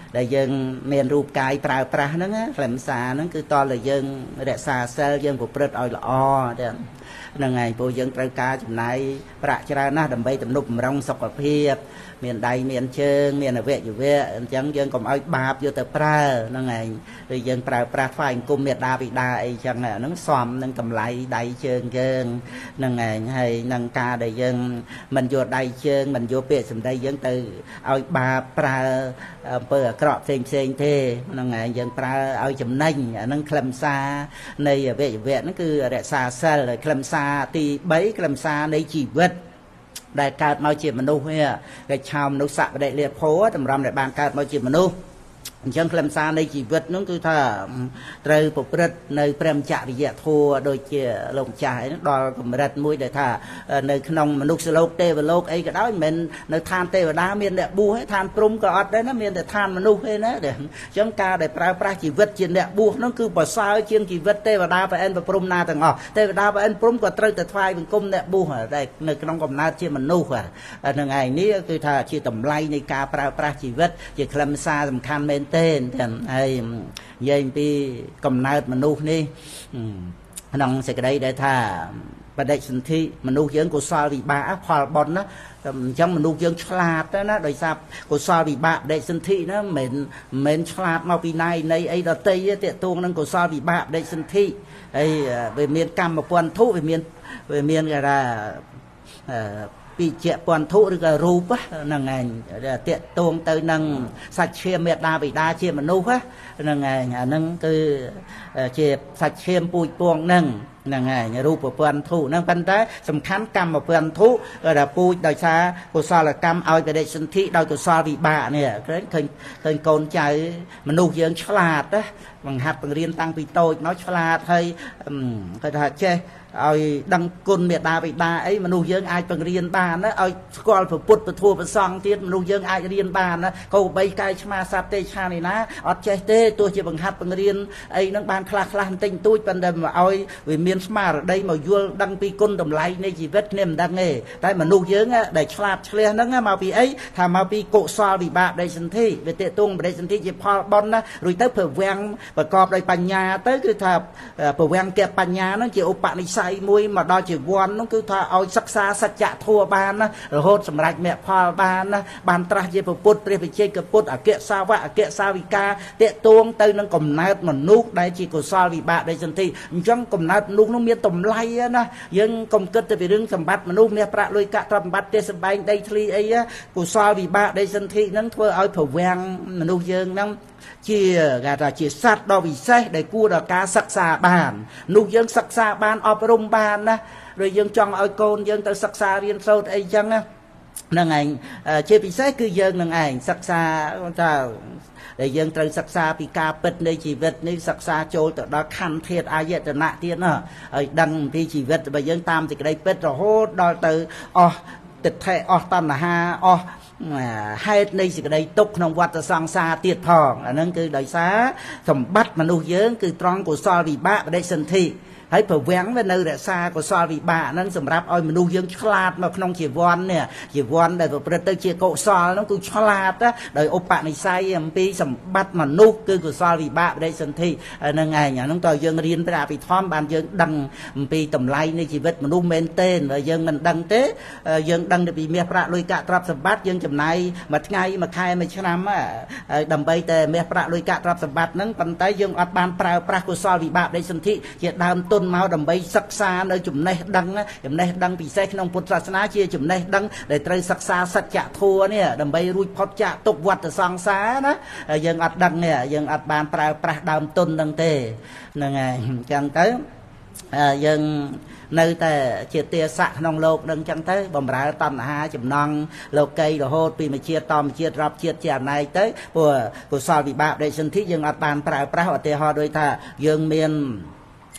ដែលយើងមានរូបកាយប្រើប្រាស់ហ្នឹងខ្លឹមសារហ្នឹងគឺតលតែយើងរក្សាសិលយើងប្រព្រឹត្តឲ្យល្អទៅហ្នឹងហើយព្រោះយើងត្រូវការចំណាយប្រាក់ច្រើនណាស់ដើម្បីទំនុកបំរុងសុខភាពមានដៃមានជើងមានអវយវៈអញ្ចឹងយើងកុំឲ្យបាបយកទៅប្រើហ្នឹងឯងឬយើងប្រើប្រាស់ថ្វាយអង្គមមេត្តាបិតាអីចឹងហ្នឹងសមនឹងតម្លៃដៃជើងយើងហ្នឹងឯងហើយនឹងការដែលយើងមិនយកដៃជើងមិនយកពាក្យសម្ដីយើងទៅឲ្យបាបប្រើអំពើអាក្រក់ផ្សេងផ្សេងទេហ្នឹងឯងយើងប្រើឲ្យចំណេញអាហ្នឹងខ្លឹមសារនៃអវយវៈហ្នឹងគឺរក្សាសិលខ្លឹមសារទីបីខ្លឹមសារនៃជីវិតដែលកើតមកជាមនុស្សនេះគេឆោមមនុស្សសក្តិលាភោតម្រាំដែលបានកើតមកជាមនុស្សអញ្ចឹងខ្លឹមសារនៃជីវិតនោះគឺថាត្រូវប្រព្រឹត្តនៅព្រមចរិយធម៌ដូចជាលោកម្ចាស់ឯនោះដល់កម្រិតមួយដែលថានៅក្នុងមនុស្សលោកទេវលោកអីក៏ដោយមិនមែននៅឋានទេវតាមានអ្នកបួសទេឋានព្រំក៏អត់ដែរណាមានតែឋានមនុស្សទេណាអញ្ចឹងការដែលប្រើប្រាស់ជីវិតជាអ្នកបួសនោះគឺប្រសើរជាងជីវិតទេវតាប្រអិនប្រព្រំណាទាំងអស់ទេវតាប្រអិនព្រំក៏ត្រូវតែថ្វាយបង្គំអ្នកបួសដែរនៅក្នុងកំណើតជាមនុស្សហ្នឹងឯងនេះគឺថាជាតម្លៃនៃការប្រើប្រាស់ជីវិតជាខ្លឹមសារសំខាន់មែនទេទាំងហើយនិយាយពីកំណើតមនុស្សនេះក្នុងសេចក្តីដែលថាបដិសន្ធិមនុស្សយើងកុសលវិបាកផលបុណ្យណាអញ្ចឹងមនុស្សយើងឆ្លាតទៅណាដោយសារកុសលវិបាកបដិសន្ធិណាមិនមិនឆ្លាតមកពីណៃនៃអីដតីទេតួងនឹងកុសលវិបាកបដិសន្ធិហើយវាមានកម្មពន្ធុវាមានវាមានគេថាពីជាពន្ធុឬក៏រូបហ្នឹងឯងតាកតួងទៅនឹងសច្ឆាមេត្តាបិតាជាមនុស្សហ្នឹងឯងអាហ្នឹងគឺជាសច្ឆាមពូជពងហ្នឹងហ្នឹងឯងរូបពន្ធុហ្នឹងប៉ុន្តែសំខាន់កម្មពន្ធុដែលពូជដោយសារកុសលកម្មឲ្យបដិសន្ធិដោយកុសលវិបាកនេះឃើញឃើញឃើញកូនចៅមនុស្សយើងឆ្លាតណាបង្ហាត់បង្រៀនតាំងពីតូចមកឆ្លាតហើយគេថាចេះឲ្យដឹងគុណមេត្តាបិតាអីមនុស្សយើងអាចបង្រៀនបានណាឲ្យស្គាល់ព្រះពុទ្ធពធព្រះសង្ឃទៀតមនុស្សយើងអាចរៀនបានណាកោបីកាយឆ្មាសត្វទេឆានេះណាអត់ចេះទេទោះជាបង្ហាត់បង្រៀនអីហ្នឹងបានខ្លះខ្លះបន្តិចបន្តួចប៉ុន្តែមកឲ្យវាមានស្មារតីមកយល់ដឹងពីគុណតម្លៃនៃជីវិតគ្នាមិនដឹងទេតែមនុស្សយើងដែលឆ្លាតឆ្លៀសហ្នឹងមកពីអីថាមកពីកុសលវិបាកបដិសន្ធិវាតេតងបដិសន្ធិជាផលបុណ្យណារួចទៅប្រវាំងប្រកបដោយបញ្ញាទៅគឺថាប្រវាំងកែបញ្ញាហ្នឹងជាឧបនិស្ស័យមួយមកដល់ជីវ័ននោះគឺថាឲ្យសិក្សាសច្ចធម៌បានណារហូតសម្រេចមគ្គផលបានណាបានត្រាស់ជាពុទ្ធព្រះវិជ័យកពុទ្ធអគ្គសាវកអគ្គសាវិកាតេតួងទៅនឹងកំណើតមនុស្សដែលជាកុសលវិបាកបដិសន្ធិអញ្ចឹងកំណើតមនុស្សនោះមានតម្លៃណាយើងកុំគិតទៅពីរឿងសម្បត្តិមនុស្សមាសប្រាក់លុយកាក់ទ្រព្យសម្បត្តិទេសម្បែងដីធ្លីអីកុសលវិបាកបដិសន្ធិហ្នឹងធ្វើឲ្យប្រវាំងមនុស្សយើងហ្នឹងជាគេថាជាសត្វដ៏វិសេសដែលគួរដល់ការសិក្សាបាននោះយើងសិក្សាបានអប់រំបានណាឬយើងចង់ឲ្យកូនយើងទៅសិក្សារៀនសូត្រអីចឹងណាហ្នឹងឯងជាពិសេសគឺយើងនឹងឯងសិក្សាថាដែលយើងត្រូវសិក្សាពីការពិតនៃជីវិតនេះសិក្សាចូលទៅដល់ខណ្ឌធាតុអាយតនៈទៀតណាឲ្យដឹងពីជីវិតរបស់យើងតាមសេចក្តីពិតរហូតដល់ទៅអស់ទិដ្ឋិអស់តណ្ហាអស់ហេតុនៃសេចក្តីទុក្ខក្នុងវដ្តសង្សារទៀតផងអាហ្នឹងគឺដោយសារសម្បត្តិមនុស្សយើងគឺត្រង់កុសលវិបាកបដិសន្ធិហើយប្រវាំងវានៅរក្សាកុសលវិបាកហ្នឹងសម្រាប់ឲ្យមនុស្សយើងឆ្លាតនៅក្នុងជីវ័ននេះជីវ័នដែលប្រព្រឹត្តទៅជាកុសលហ្នឹងគឺឆ្លាតដោយឧបនិស្ស័យអំពីសម្បត្តិមនុស្សគឺកុសលវិបាកបដិសន្ធិហ្នឹងឯងអាហ្នឹងតើយើងរៀនព្រះអភិធម្មបានយើងដឹងអំពីតម្លៃនៃជីវិតមនុស្សមែនទេបើយើងមិនដឹងទេយើងដឹងពីមាសប្រាក់លុយកាក់ទ្រព្យសម្បត្តិយើងចំណាយមួយថ្ងៃមួយខែមួយឆ្នាំដើម្បីតែមាសប្រាក់លុយកាក់ទ្រព្យសម្បត្តិហ្នឹងប៉ុន្តែយើងអត់បានប្រើប្រាស់កុសលវិបាកបដិសន្ធិជាដើមមកដើម្បីសិក្សានៅចំណេះដឹងចំណេះដឹងពិសេសក្នុងពុទ្ធសាសនាជាចំណេះដឹងដែលត្រូវសិក្សាសច្ចធម៌នេះដើម្បីរួចផុតចាកទុក្ខវដ្តសង្សារណាយើងអត់ដឹងទេយើងអត់បានប្រើប្រាស់ដើមទុនហ្នឹងទេហ្នឹងហើយអញ្ចឹងទៅយើងនៅតែជាទាស័កក្នុងលោកនឹងអញ្ចឹងទៅបំរើតណ្ហាចំណងលោកីរហូតពីមួយជាតិតមួយជាតិរាប់ជាតិជាអណែកទៅព្រោះកុសលវិបាកបដិសន្ធិយើងអត់បានប្រើប្រាស់ឧទាហរណ៍ដូចថាយើងមាន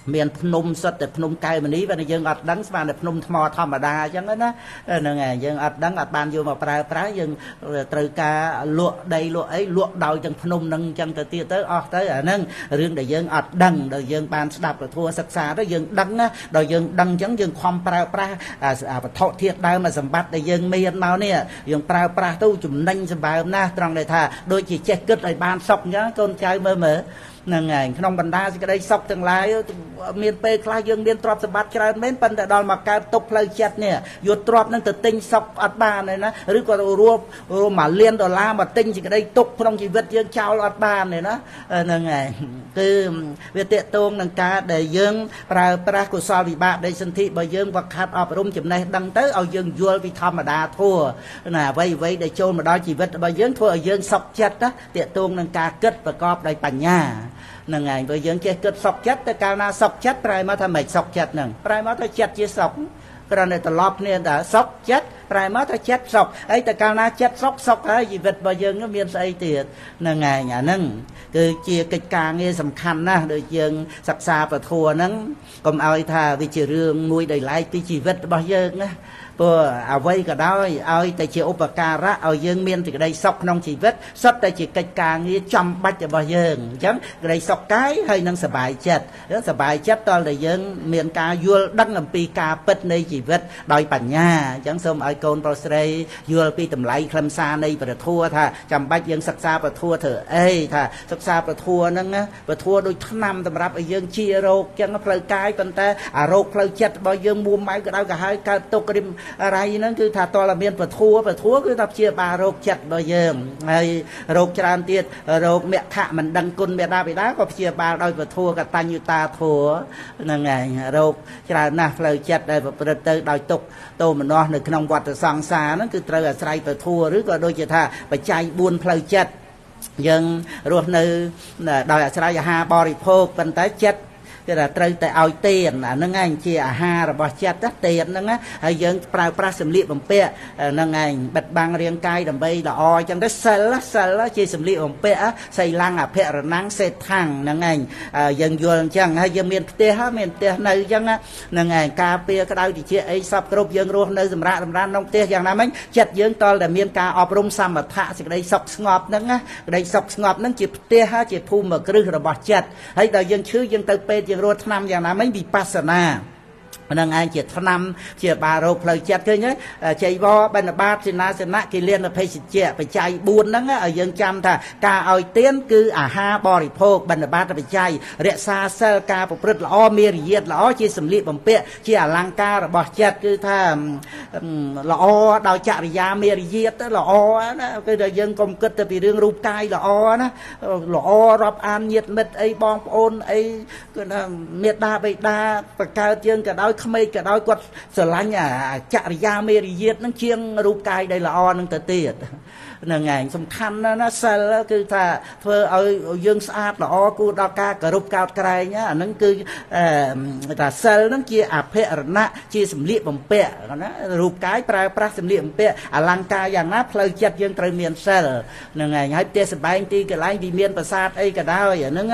មានភ្នំសុទ្ធតែភ្នំកែវមនីបើយើងអត់ដឹងស្មានតែភ្នំថ្មធម្មតាអញ្ចឹងណាហ្នឹងហើយយើងអត់ដឹងអត់បានយកមកប្រើប្រាស់យើងត្រូវការលក់ដីលក់អីលក់ដោយទាំងភ្នំហ្នឹងអញ្ចឹងទៅទៀតទៅអស់ទៅអាហ្នឹងរឿងដែលយើងអត់ដឹងដល់យើងបានស្ដាប់ពធសិក្សាទៅយើងដឹងណាដល់យើងដឹងអញ្ចឹងយើងខំប្រើប្រាស់វត្ថុធាតុដើមសម្បត្តិដែលយើងមានមកនេះយើងប្រើប្រាស់ទៅចំណេញសម្បើមណាស់ត្រង់ដែលថាដូចជាចេះគិតឲ្យបានសុខអញ្ចឹងកូនចៅមើលមើលហ្នឹងហើយក្នុងបណ្ដាសេចក្តីសុខទាំងឡាយមានពេលខ្លះយើងមានទ្រព្យសម្បត្តិច្រើនមែនប៉ុន្តែដល់មកកើតទុកផ្លូវចិត្តនេះយកទ្រព្យហ្នឹងទៅទិញសុខអត់បានទេណាឬក៏រួមរួមមួយលានដុល្លារមកទិញសេចក្តីទុកក្នុងជីវិតយើងចោលអត់បានទេណាហ្នឹងហើយគឺវាតេតងនឹងការដែលយើងប្រើប្រាស់កុសលវិបាកនៃសន្ធិរបស់យើងវឹកហាត់អប់រំចំណេះដឹងទៅឲ្យយើងយល់ពីធម្មតាធัวណាអ្វីអ្វីដែលចូលមកដល់ជីវិតរបស់យើងធ្វើឲ្យយើងសុខចិត្តណាតេតងនឹងការគិតប្រកបដោយបញ្ញាហ្នឹងហើយបើយើងចេះគិតសុខចិត្តតែកាលណាសុខចិត្តប្រែមកថាមិនសុខចិត្តហ្នឹងប្រែមកថាចិត្តជាសុខគ្រាន់តែត្រឡប់គ្នាថាសុខចិត្តប្រែមកថាចិត្តសុខហើយតែកាលណាចិត្តសុខសុខហើយជីវិតរបស់យើងមានស្អីទៀតហ្នឹងហើយអាហ្នឹងគឺជាកិច្ចការងារសំខាន់ណាស់ដូចយើងសិក្សាពធហ្នឹងកុំឲ្យថាវាជារឿងមួយដែលឡែកពីជីវិតរបស់យើងណាព្រោះអ្វីក៏ដោយឲ្យតែជាឧបការៈឲ្យយើងមានសេចក្តីសុខក្នុងជីវិតសុទ្ធតែជាកិច្ចការងារចំបាច់របស់យើងអញ្ចឹងក្តីសុខកាយហើយនឹងសប្បាយចិត្តសប្បាយចិត្តតើតែយើងមានការយល់ដឹងអំពីការពិតនៃជីវិតដោយបញ្ញាអញ្ចឹងសូមឲ្យកូនប្រុសស្រីយល់ពីតម្លៃខ្លឹមសារនៃព្រះធម៌ថាចាំបាច់យើងសិក្សាព្រះធម៌ធ្វើអីថាសិក្សាព្រះធម៌ហ្នឹងព្រះធម៌ដូចថ្នាំសម្រាប់ឲ្យយើងជារោគអញ្ចឹងផ្លូវកាយប៉ុន្តែអារោគផ្លូវចិត្តរបស់យើងមួម៉ៅក៏ដោយក៏ហើយកើតទុក្ខរិមរៃហ្នឹងគឺថាតលមានពធัวពធัวគឺថាព្យាបាលរោគចិត្តរបស់យើងហើយរោគច្រើនទៀតរោគមគ្គមិនដឹងគុណមេដាបិតាក៏ព្យាបាលដោយពធัวកតញ្ញូតាធัวហ្នឹងហើយរោគច្រើនណាស់ផ្លូវចិត្តដែលប្រព្រឹត្តទៅដោយទុក្ខទោមនស្សនៅក្នុងវដ្តសង្សារហ្នឹងគឺត្រូវអាស្រ័យពធัวឬក៏ដូចជាថាបច្ច័យបួនផ្លូវចិត្តយើងរស់នៅដោយអាស្រ័យអាហារបរិភោគប៉ុន្តែចិត្តគឺថាត្រូវតែឲ្យទានអាហ្នឹងឯងជាអាហាររបស់ចិត្តទានហ្នឹងហើយយើងប្រើប្រាស់សម្លៀកបំពាក់ហ្នឹងឯងបិទបាំងរាងកាយដើម្បីល្អអញ្ចឹងទៅសិលសិលជាសម្លៀកបំពាក់សីលੰអភរណੰសេដ្ឋាំងហ្នឹងឯងយើងយល់អញ្ចឹងហើយយើងមានផ្ទះមានផ្ទះនៅអញ្ចឹងហ្នឹងឯងការពារក្តៅតិចអីសពគ្រប់យើងរស់នៅសម្រាប់សម្រាប់ក្នុងផ្ទះយ៉ាងណាមិញចិត្តយើងតលតែមានការអប់រំសមថៈសេចក្តីសុខស្ងប់ហ្នឹងក្តីសុខស្ងប់ហ្នឹងជាផ្ទះជាភូមិគ្រឹះរបស់ចិត្តហើយដល់យើងឈឺយើងទៅពេទ្យរត់ថ្នាំយ៉ាងណាមិញវិបស្សនាហ្នឹងឯងជាថ្នាំជាបារោគផ្លូវចិត្តឃើញទេចៃវរបិណ្ឌបាតសេនាសនៈគិលានភេសជ្ជៈបច្ច័យបួនហ្នឹងឲ្យយើងចាំថាការឲ្យទានគឺអាហារបរិភោគបិណ្ឌបាតបច្ច័យរក្សាសិលការប្រព្រឹត្តល្អមេរយាទល្អជាសម្លៀកបំពាក់ជាអលង្ការរបស់ចិត្តគឺថាល្អដោយចរិយាមេរយាទទៅល្អណាគឺថាយើងកុំគិតទៅពីរឿងរូបកាយល្អណាល្អរាប់អានញាតិមិត្តអីបងប្អូនអីគឺថាមេដាបិតាបង្កើតយើងក៏ដោយក្មេកក៏ដោយគាត់ស្រឡាញ់ចរិយាមេរយាទហ្នឹងជាងរូបកាយដែលល្អហ្នឹងទៅទៀតហ្នឹងឯងសំខាន់ណាស់ណាសិលគឺថាធ្វើឲ្យយើងស្អាតល្អគួរដល់ការគោរពកោតក្រែងអាហ្នឹងគឺថាសិលហ្នឹងជាអភរណៈជាសម្លៀកបំពាក់ណារូបកាយប្រើប្រាស់សម្លៀកបំពាក់អលង្ការយ៉ាងណាផ្លូវចិត្តយើងត្រូវមានសិលហ្នឹងឯងហើយផ្ទះសម្បែងទីកន្លែងវិមានប្រាសាទអីក៏ដោយអាហ្នឹង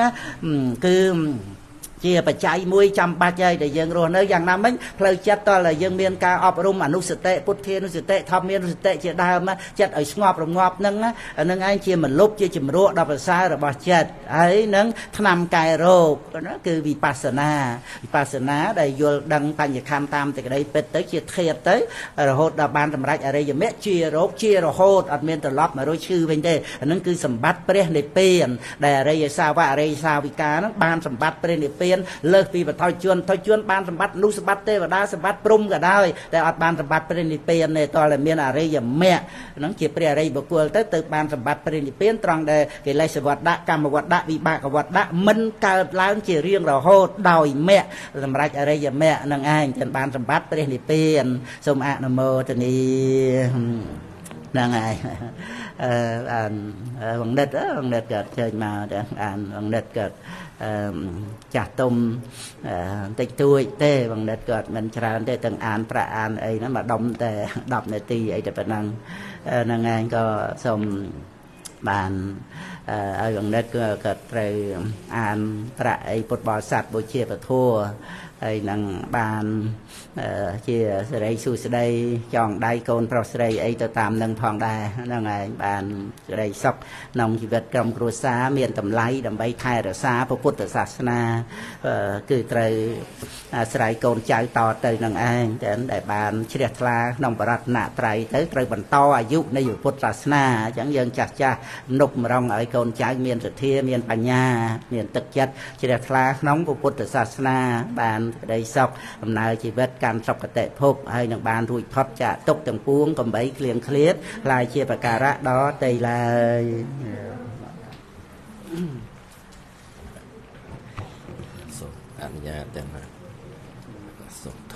គឺជាបច្ច័យមួយចាំបាច់ហើយដែលយើងរស់នៅយ៉ាងណាមិញផ្លូវចិត្តតើយើងមានការអប់រំអនុសតិពុទ្ធានុសតិធម្មានុសតិជាដើមចិត្តឲ្យស្ងប់រងាប់ហ្នឹងហ្នឹងឯងជាមលុបជាជំរក់ដល់ប្រសើររបស់ចិត្តហើយនឹងថ្នាំកែរោគណាគឺវិបស្សនាវិបស្សនាដែលយល់ដឹងបញ្ញខណ្ឌតាមសេចក្តីពិតទៅជាធាតុទៅរហូតដល់បានសម្រេចអរិយមគ្គជារោគជារហូតអត់មានត្រឡប់មករកឈឺវិញទេអាហ្នឹងគឺសម្បត្តិព្រះនិព្វានដែលអរិយសាវកអរិយសាវិកាហ្នឹងបានសម្បត្តិព្រះនិព្វានលើសពីបថុជនថុជនបានសម្បត្តិមនុស្សសម្បត្តិទេវតាសម្បត្តិព្រំក៏ដោយតែអត់បានសម្បត្តិព្រះនិព្វានទេតើតែមានអរិយមគ្គហ្នឹងជាព្រះអរិយបុគ្គលទៅទៅបានសម្បត្តិព្រះនិព្វានត្រង់ដែលកិលេសវត្តៈកម្មវត្តៈវិបាកវត្តៈមិនកើតឡើងជារៀងរហូតដោយមគ្គសម្រាប់អរិយមគ្គហ្នឹងឯងចឹងបានសម្បត្តិព្រះនិព្វានសូមអនុមោទនាហ្នឹងហើយអឺអានបង្និតបង្និតក៏ជើញមកដែរអានបង្និតក៏អឺចាស់ទុំបន្តិចតួចទេបង្និតក៏មិនច្រើនទេទាំងអានប្រាក់អានអីហ្នឹងមកដុំតែដប់នាទីអីតែប៉ុណ្ណឹងហ្នឹងឯងក៏សូមបានឲ្យអង្គនិតក៏ត្រូវអានប្រាក់អីពុទ្ធបរិស័ទបូជាពធហើយនឹងបានជាសេរីសុស្ដីចងដៃកូនប្រុសស្រីអីទៅតាមនឹងផងដែរហ្នឹងហើយបានសេរីសុខក្នុងជីវិតក្រុមគ្រួសារមានតម្លៃដើម្បីថែរក្សាពុទ្ធសាសនាគឺត្រូវអាស្រ័យកូនចៅតទៅនឹងឯងតែដែលបានជ្រះថ្លាក្នុងបរតនត្រ័យទៅត្រូវបន្តអាយុនៃពុទ្ធសាសនាអញ្ចឹងយើងចាស់ចាស់នុបម្រងឲ្យកូនចៅមានសទ្ធាមានបញ្ញាមានទឹកចិត្តជ្រះថ្លាក្នុងពុទ្ធសាសនាបានក្តីសុខដំណើរជីវិតកាន់សុគតិភពហើយនឹងបានរួចផុតចាកទុក្ខទាំងពួងកំបីឃ្លៀងឃ្លាតខ្លាយជាបការៈដល់ទៅឡើយ
សូមអនុញ្ញាតទាំងសូម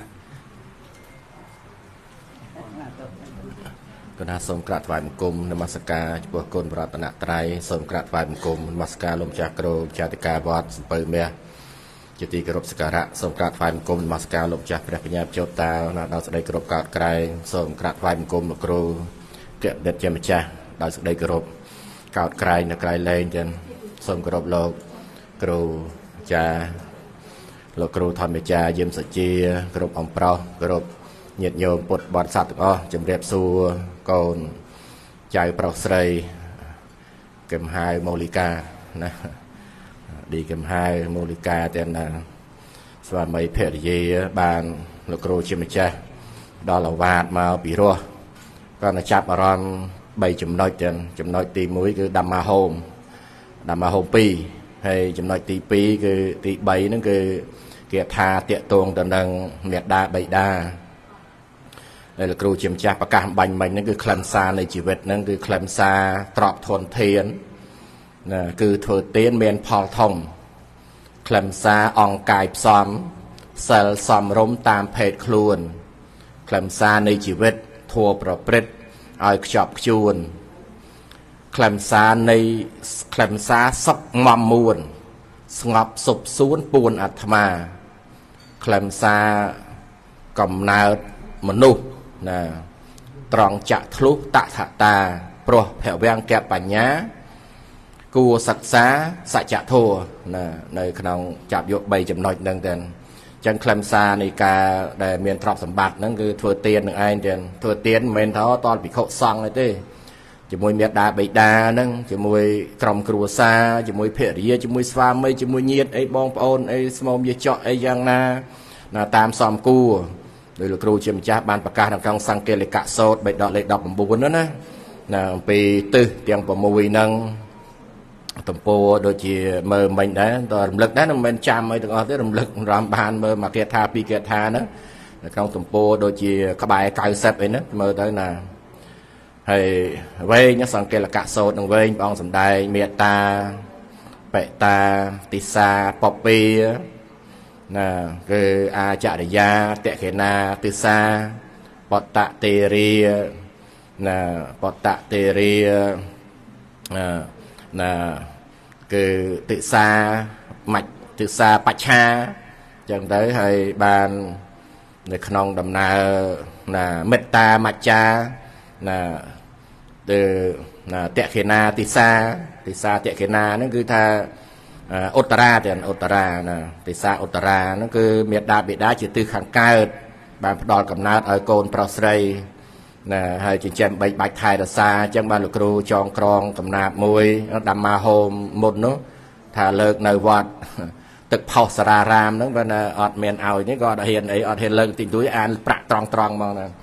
គណៈសូមក្រាបថ្វាយបង្គំនមស្ការចំពោះគុណបរតនត្រ័យសូមក្រាបថ្វាយបង្គំនមស្ការលោកម្ចាស់គ្រូចាតិកាវត្តសំពៅមាសជាទីគោរពសក្ការៈសូមក្រាបថ្វាយបង្គំនមស្ការលោកម្ចាស់ព្រះបញ្ញាជោតាដល់សេចក្តីគោរពកោតក្រែងសូមក្រាបថ្វាយបង្គំលោកគ្រូកដិតជាម្ចាស់ដោយសេចក្តីគោរពកោតក្រែងនៅក្រៃលែងទាំងសូមគោរពលោកគ្រូចាលោកគ្រូធម្មចាយាមសជាគោរពអំប្រុសគោរពញាតិញោមពុទ្ធបរិស័ទទាំងអស់ជំរាបសួរកូនចៅប្រុសស្រីកឹមហាយមូលិកាណាឌីកឹមហាយមូលិកាទាំងណាស្វាមីភរិយាបានលោកគ្រូជាម្ចាស់ដល់អាវាតមកពីរោះគាត់ទៅចាប់អារម្មណ៍បីចំណុចទាំងចំណុចទីមួយគឺដាំមាហូមដាំមាហូមពីរហើយចំណុចទីពីរគឺទីបីហ្នឹងគឺគេថាតាកតងទៅនឹងមេត្តាបិតាហើយលោកគ្រូជាម្ចាស់ប្រកាសបាញ់មិញហ្នឹងគឺខ្លឹមសារនៃជីវិតហ្នឹងគឺខ្លឹមសារទ្រព្យធនធានណាគឺធ្វើទានមានផលធំខ្លឹមសារអង្គកាយផ្សំសិលសំរុំតាមភេទខ្លួនខ្លឹមសារនៃជីវិតធัวប្រព្រឹត្តឲ្យខ្ជាប់ខ្ជួនខ្លឹមសារនៃខ្លឹមសារសុខមមមួនស្ងប់សុបសួនពួនអាត្មាខ្លឹមសារកំណើតមនុស្សណាត្រង់ចាក់ធ្លុះតថតាព្រោះភវង្គបញ្ញាគួរសិក្សាសច្ចធម៌ណានៅក្នុងចាប់យកបីចំណុចហ្នឹងទៅអញ្ចឹងខ្លឹមសារនៃការដែលមានទ្រព្យសម្បត្តិហ្នឹងគឺធ្វើទាននឹងឯងទៅធ្វើទានមិនមែនថាតលភិក្ខុសង្ឃទេជាមួយមេត្តាបិតាហ្នឹងជាមួយក្រុមគ្រួសារជាមួយភរិយាជាមួយស្វាមីជាមួយញាតិអីបងប្អូនអីស្មោមយាចកអីយ៉ាងណាណាតាមសំគួរដោយលោកគ្រូជាម្ចាស់បានប្រកាសនៅក្នុងសង្កេលិកសោតបេដកលេខដប់៩ហ្នឹងណាណាអំពីទិសទាំង៦ហ្នឹងតំពោដូចជាមើលមិញដែរតរំលឹកដែរមិនមែនចាំអីទាំងអស់ទេរំលឹករំបានមើលមកគាថាពីរគាថាហ្នឹងនៅក្នុងតំពោដូចជាក្បែរ៩០អីហ្នឹងមើលទៅណាហើយវែងសង្កេលកសោតនឹងវែងព្រះអង្គសំដែងមេត្តាបេតាទិសាពពាណាគឺអាចរិយាតេខេណាទិសាបតតេរីណាបតតេរីណាណាគឺទិសាមច្ចទិសាបច្ឆាចឹងទៅហើយបាននៅក្នុងដំណើរណាមេត្តាមច្ចាណាទៅណាតេខេណាទិសាទិសាតេខេណាហ្នឹងគឺថាឧត្តរាទាំងឧត្តរាណាទិសាឧត្តរាហ្នឹងគឺមេត្តាបិតាជាទិសខាងកើតបានផ្ដល់កំណើតឲ្យកូនប្រុសស្រីណាហើយចិញ្ចឹមបីបាច់ថែរក្សាអញ្ចឹងបានលោកគ្រូចងក្រងកំណាព្យមួយដាំមាហូមមុននោះថាលើកនៅវត្តទឹកផុសសារារាមហ្នឹងបើអត់មានឲ្យនេះក៏អត់ហ៊ានអីអត់ហ៊ានលើកតិចតួចអានប្រាក់ត្រង់ត្រង់ហ្មងណា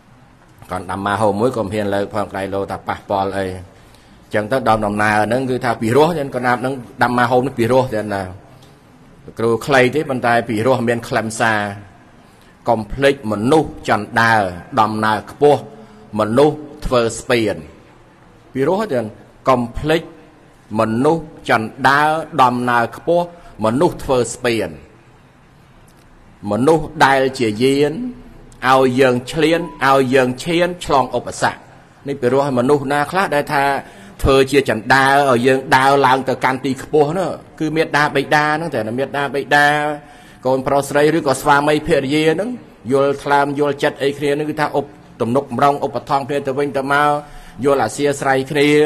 còn đầm ma hồ muối còn hiền lời phong đại lô ta pa pol ấy chẳng tới đầm đầm nào nó cứ thà pì rô nên còn đầm nó đầm ma hồ nó pì rô nên là cứ clay thế bàn tay pì rô miền clemsa complete một nút chọn đà đầm nào po một nút first spion pì rô thì complete một nút chọn đà đầm nào po một nút first spion một nút đai chỉ diễn ao dần chén ao dần chén chlong ốp sạc nên bị rồi mà nụ na khác đây tha thơ chia chẳng đa ở dần đào lang từ can ti khpo nữa cứ miệt đa bậy đa nó thể là miệt đa bậy đa còn prosray rồi có swa mây phê gì nữa vô tham vô chặt ấy kia nó cứ tha ốp tụm nục rong ốp thong kia từ bên từ mau vô là xia sray kia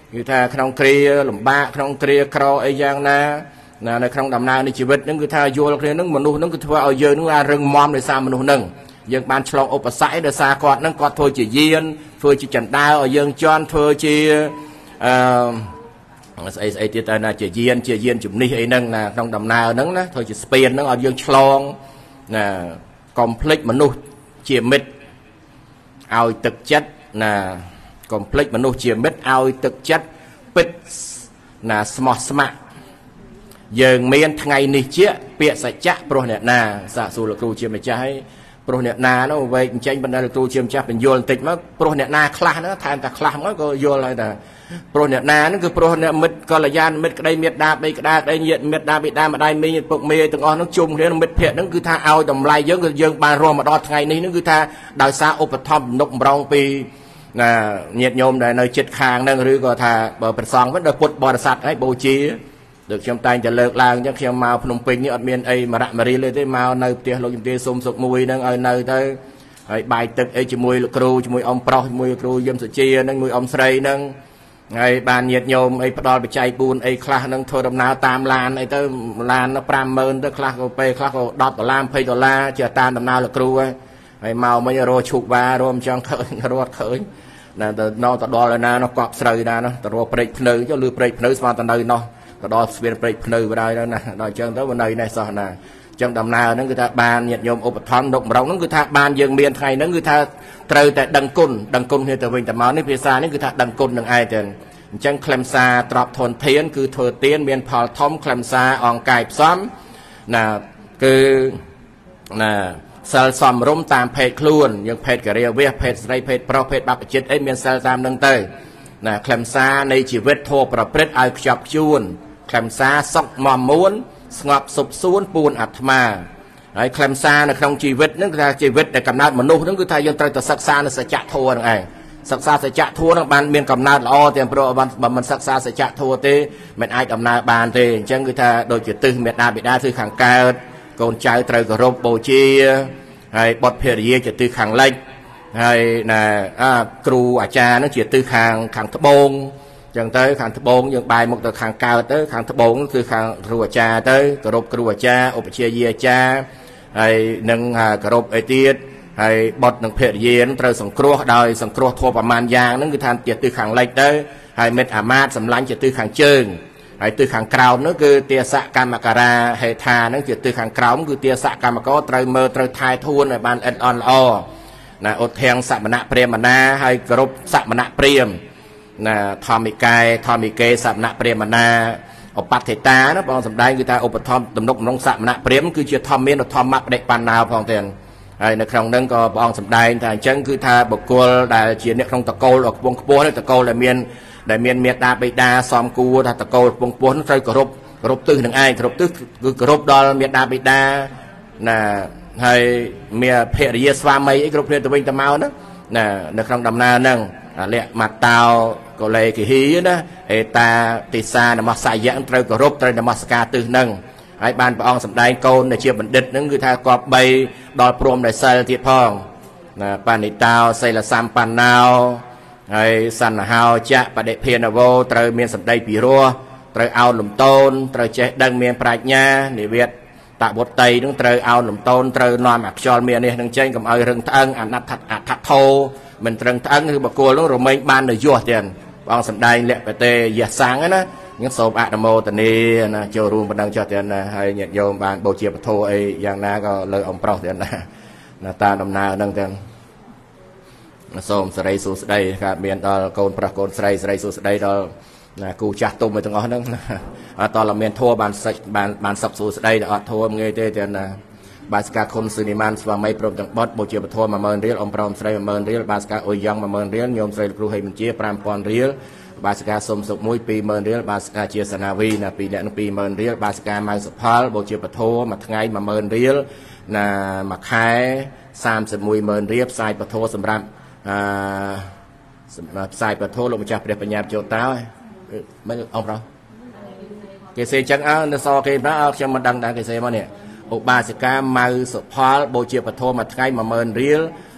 គឺថាក្នុងគ្រាលំបាកក្នុងគ្រាក្រអីយ៉ាងណាណានៅក្នុងដំណើរនៃជីវិតហ្នឹងគឺថាយល់គ្នាហ្នឹងមនុស្សហ្នឹងគឺធ្វើឲ្យយើងហ្នឹងរឹងមាំដោយសារមនុស្សហ្នឹងយើងបានឆ្លងឧបសគ្គដោយសារគាត់ហ្នឹងគាត់ធ្វើជាយានធ្វើជាចណ្ដើរឲ្យយើងជន់ធ្វើជាអឺស្អីស្អីទៀតទៅណាជាយានជាយានជំនិះអីហ្នឹងណាក្នុងដំណើរហ្នឹងណាធ្វើជាស្ពានហ្នឹងឲ្យយើងឆ្លងណាកុំភ្លេចមនុស្សជាមិត្តឲ្យទឹកចិត្តណាកុំភ្លេចមនុស្សជាមិត្តឲ្យទឹកចិត្តពិតណាស្មោះស្ម័គ្រយើងមានថ្ងៃនេះជាពាក្យសច្ចៈព្រោះអ្នកណាសាកសួរលោកគ្រូជាម្ចាស់ហើយព្រោះអ្នកណានោះវែកអញ្ចឹងបណ្ដាលោកគ្រូជាម្ចាស់បញ្យល់បន្តិចមកព្រោះអ្នកណាខ្លះហ្នឹងថែមតែខ្លះមកក៏យល់ហើយថាព្រោះអ្នកណាហ្នឹងគឺព្រោះអ្នកមិត្តកល្យានមិត្តក្តីមេត្តាបីក្តាក្តីញាតិមេត្តាបិតាម្ដាយមីងពុកមេទាំងអស់ហ្នឹងជុំគ្នាមិត្តភក្តិហ្នឹងគឺថាឲ្យតម្លៃយើងគឺយើងបានរស់មកដល់ថ្ងៃនេះហ្នឹងគឺថាដោយសារឧបត្ថម្ភនុកម្រងពីណាញាតិញោមដែលនៅចិត្តខាងហ្នឹងឬក៏ថាបើប្រសងវិញដល់ពុទ្ធបរិស័ទឲ្យបូជាដូចខ្ញុំតែងតែលើកឡើងអញ្ចឹងខ្ញុំមកភ្នំពេញនេះអត់មានអីមរៈមរីទេមកនៅផ្ទះលោកជំទាវសុំសុខមួយហ្នឹងឲ្យនៅទៅហើយបាយទឹកអីជាមួយលោកគ្រូជាមួយអ៊ំប្រុសជាមួយគ្រូយឹមសុជាហ្នឹងមួយអ៊ំស្រីហ្នឹងហើយបានញាតិញោមអីផ្ដល់បច្ច័យបួនអីខ្លះហ្នឹងធ្វើដំណើរតាមឡានអីទៅឡានប្រាំម៉ឺនទៅខ្លះក៏ពេលខ្លះក៏ដប់ដុល្លារยี่สิบដុល្លារជាតាមដំណើរលោកគ្រូហើយហើយមកមិញរកឈុកវ៉ារមចង់ឃើញរត់ឃើញណាទៅណោទៅដល់ឯណានោះកប់ស្រូវណានោះទៅរកព្រែកភ្នៅចុះលឺព្រែកភ្នៅស្មានទៅនៅនោះទៅដល់ស្វៀនព្រែកភ្នៅបណ្ដោយទៅណាដល់អញ្ចឹងទៅនៅនេះសោះណាអញ្ចឹងដំណើរហ្នឹងគឺថាបានញាតិញោមឧបត្ថម្ភនុកម្រងហ្នឹងគឺថាបានយើងមានថ្ងៃហ្នឹងគឺថាត្រូវតែដឹងគុណដឹងគុណគ្នាទៅវិញទៅមកនេះភាសានេះគឺថាដឹងគុណនឹងឯងទៅអញ្ចឹងខ្លឹមសារទ្រព្យធនធានគឺធ្វើទានមានផលធំខ្លឹមសារអង្កាយផ្សំណាគឺណាសិលសំរុំតាមភេទខ្លួនយើងភេទករិយាវៈភេទស្រីភេទប្រុសភេទបព្វជិតអីមានសិលតាមនឹងទៅណាខ្លឹមសារនៃជីវិតធម៌ប្រព្រឹត្តឲ្យខ្ជាប់ខ្ជួនខ្លឹមសារសុខមមមួនស្ងប់សុខសួនពួនអាត្មាហើយខ្លឹមសារនៅក្នុងជីវិតហ្នឹងគឺថាជីវិតដែលកំណើតមនុស្សហ្នឹងគឺថាយើងត្រូវតែសិក្សានៅសច្ចធម៌ហ្នឹងឯងសិក្សាសច្ចធម៌ហ្នឹងបានមានកំណើតល្អទាំងព្រោះបើមិនសិក្សាសច្ចធម៌ទេមិនអាចដំណើរបានទេអញ្ចឹងគឺថាដូចជាទិសមេត្តាបិតាគឺខាងកើតកូនចៅត្រូវគោរពបូជាហើយបុត្រភរិយាជាទិសខាងលិចហើយណាអាគ្រូអាចារ្យហ្នឹងជាទិសខាងខាងត្បូងអញ្ចឹងទៅខាងត្បូងយើងបែរមុខទៅខាងកើតទៅខាងត្បូងគឺខាងគ្រូអាចារ្យទៅគោរពគ្រូអាចារ្យឧបជាយាអាចារ្យហើយនឹងគោរពអីទៀតហើយបុត្រនិងភរិយានឹងត្រូវសង្គ្រោះដោយសង្គ្រោះធម៌ប្រមាណយ៉ាងហ្នឹងគឺថាជាទិសខាងលិចទៅហើយមិត្តអាមាត្យសម្លាញ់ជាទិសខាងជើងហើយទិសខាងក្រោមនោះគឺទាសកម្មការៈហេដ្ឋាហ្នឹងជាទិសខាងក្រោមគឺទាសកម្មករត្រូវមើលត្រូវថែធួនឲ្យបានអិតអន់ល្អណាឧទ្ធាំងសមណៈព្រាហ្មណាហើយគោរពសមណៈព្រាហ្មណ៍ណាធម្មិកាយធម្មិកេសមណៈព្រាហ្មណាឧបតិតាណាបងសំដែងគឺថាឧបធម្មទំនុកក្នុងសមណៈព្រាហ្មណ៍គឺជាធម្មមានធម្មបដិបណ្ណាផងទៀតហើយនៅក្នុងហ្នឹងក៏ព្រះអង្គសម្ដែងថាអញ្ចឹងគឺថាបុគ្គលដែលជាអ្នកក្នុងតកូលដ៏ខ្ពង់ខ្ពស់នេះតកូលដែលមានដែលមានមេត្តាបិតាសមគួរថាតកូលខ្ពង់ខ្ពស់នោះត្រូវគោរពគោរពទិសនឹងឯងគោរពទិសគឺគោរពដល់មេត្តាបិតាណាហើយមានភរិយាស្វាមីអីគ្រប់គ្នាទៅវិញទៅមកណាណានៅក្នុងដំណើរហ្នឹងលក្ខមតោកលេគិហីណាអេតាទិសានមស្សយៈត្រូវគោរពត្រូវនមស្ការទិសហ្នឹងហើយបានព្រះអង្គសម្ដែងកូនដែលជាបណ្ឌិតហ្នឹងគឺថាគាត់បីដល់ព្រមដោយសិលទៀតផងណាបានិតោសិលសម្បណ្ណោហើយសន្ហោចៈបដិភានវោត្រូវមានសម្ដីពីរោះត្រូវអោនលំតូនត្រូវចេះដឹងមានប្រាជ្ញានិវេតតវត្ត័យនឹងត្រូវអោនលំតូនត្រូវនាំអខ្យល់មាននេះនឹងចេញកុំឲ្យរឹងត្អឹងអនត្ថអដ្ឋធោមិនត្រឹងត្អឹងឬបកគលនឹងរមែងបាននៅយោះទៀតព្រះអង្គសម្ដែងលក្ខបតេយៈសាំងណាខ្ញុំសូមអនុមោទនាណាចូលរួមបណ្ដឹងចុះទៀតណាហើយញាតិញោមបានបូជាពធអីយ៉ាងណាក៏លើអំប្រុសទៀតណាណាតាមដំណើរហ្នឹងទាំងសូមសេរីសួស្តីកើតមានដល់កូនប្រុសកូនស្រីសេរីសួស្តីដល់ណាគូចាស់ទុំទាំងអស់ហ្នឹងអត់តលមានធัวបានសិចបានបានសឹកសួស្តីដល់អត់ធัวងាយទេទៀតណាបាសកាខុនស៊ូនីម៉ានស្វាមីព្រមទាំងបុតបូជាពធមួយម៉ឺនរៀលអ៊ំប្រុសស្រីមួយម៉ឺនរៀលបាសកាអ៊ុយយ៉ងមួយម៉ឺនរៀលញោមស្រីលោកគ្រូហេមជាប្រាំពាន់រៀលបាសកាសុំសុកមួយពីរម៉ឺនរៀលបាសកាជាសនាវីណាពីរអ្នកនឹងពីរម៉ឺនរៀលបាសកាម៉ៅសុផលបូជាពធមួយថ្ងៃមួយម៉ឺនរៀលណាមួយខែសាមសិបមួយម៉ឺនរៀលផ្សាយពធសម្រាប់អឺសម្រាប់ផ្សាយពធលោកម្ចាស់ព្រះបញ្ញាចូលតោមិនអ៊ំប្រុសគេសេចឹងអើនៅសគេប្រាខ្ញុំមិនដឹងដែរគេសេមកនេះឧបាសិកាម៉ៅសុផលបូជាពធមួយថ្ងៃមួយម៉ឺនរៀល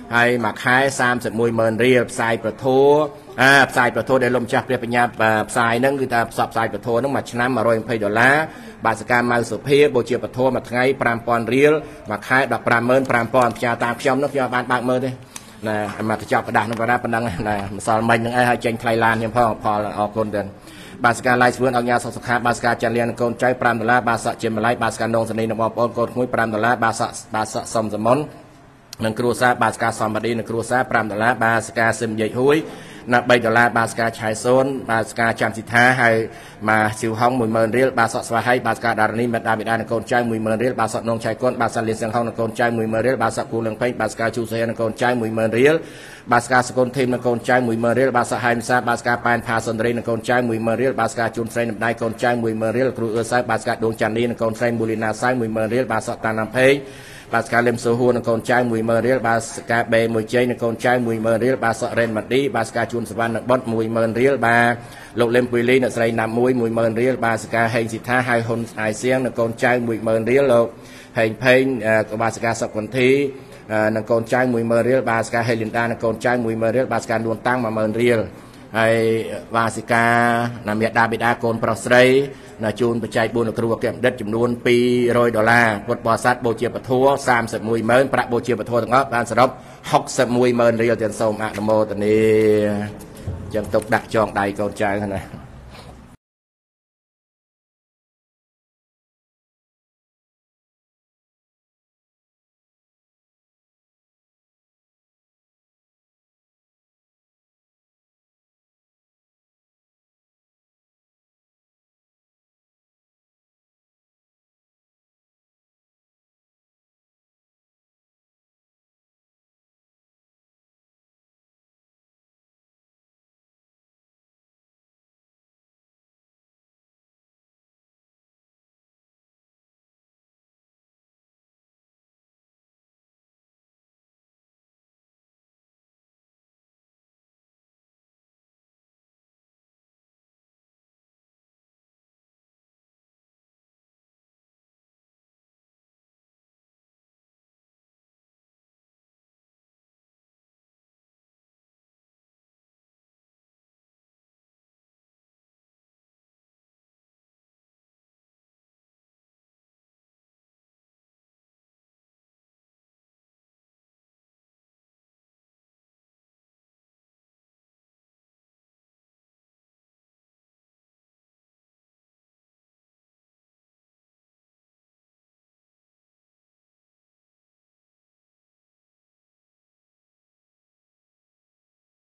ហើយមួយខែសាមសិបមួយម៉ឺនរៀលផ្សាយប្រធោអាផ្សាយប្រធោដែលលោកម្ចាស់ព្រះបញ្ញាផ្សាយហ្នឹងគឺថាផ្សព្វផ្សាយប្រធោហ្នឹងមួយឆ្នាំមួយរយยี่สิบដុល្លារបាសកម្មម៉ៅសុភាបូជាប្រធោមួយថ្ងៃប្រាំពាន់រៀលមួយខែដប់ប្រាំម៉ឺនប្រាំពាន់ផ្សាយតាមខ្ញុំនោះខ្ញុំបានបើកមើលទេណាមកកញ្ចប់กระดาษនោះក៏ប៉ុណ្ណឹងណាម្សិលមិញហ្នឹងឯងឲ្យចេញថ្លៃឡានខ្ញុំផងផលអរគុណទៅបាសកាឡៃស្វឿនអង្គញាសុខសុខាបាសកាចាលៀនកូនចៅប្រាំដុល្លារបាសជាម្លាយបាសកានងសនីរបស់បងប្អូនកូនក្មួយប្រាំដុល្លារបាសបាសសំសមុននិងគ្រួសារបាសកាសំបឌីនិងគ្រួសារប្រាំដុល្លារបាសកាសឹមយាយហួយណាបីដុល្លារបាសកាឆៃសូនបាសកាចាំសិដ្ឋាហើយមកស៊ីវហុងមួយម៉ឺនរៀលបាសស្វាហៃបាសកាដារនីមេដាបេដានិងកូនចៅមួយម៉ឺនរៀលបាសនងឆៃគុនបាសលៀនសៀងហុងនិងកូនចៅមួយម៉ឺនរៀលបាសគូលឹងពេញបាសកាជូសហេនិងកូនចៅមួយម៉ឺនរៀលបាសកាសកុនធីមនិងកូនចៅមួយម៉ឺនរៀលបាសហៃមិសាបាសកាប៉ែនផាសុនរីនិងកូនចៅមួយម៉ឺនរៀលបាសកាជូនស្រីនិងដៃកូនចៅមួយម៉ឺនរៀលគ្រូអឺសៅបាសកាដួងចាន់នីនិងកូនស្រីមូលីណាសៅមួយម៉ឺនរៀលបាសតាណាំពេងបាសកាលឹមសូហួរនិងកូនចៅមួយម៉ឺនរៀលបាសកាបេមួយជ័យនិងកូនចៅមួយម៉ឺនរៀលបាសរ៉េនម៉ាឌីបាសកាជួនសវណ្ណបុតមួយម៉ឺនរៀលបាលោកលឹមពុយលីអ្នកស្រីណាំមួយមួយម៉ឺនរៀលបាសកាហេងសិដ្ឋាហើយហ៊ុនអាយសៀងនិងកូនចៅមួយម៉ឺនរៀលលោកហេងផេងបាសកាសុកវន្ធីនិងកូនចៅមួយម៉ឺនរៀលបាសកាហេលីនដានិងកូនចៅមួយម៉ឺនរៀលបាសកានួនតាំងមួយម៉ឺនរៀលហើយបាសកាណាមេដាបេដាកូនប្រុសស្រីណាជូនបច្ច័យបួនគ្រូអគ្គបណ្ឌិតចំនួនពីររយដុល្លារពុទ្ធបរិស័ទបូជាពធសាមសិបមួយម៉ឺនប្រាក់បូជាពធទាំងអស់បានសរុបហុកសិបមួយម៉ឺនរៀលទាំងសូមអនុមោទនាចឹងទុកដាក់ចងដៃកូនចៅណា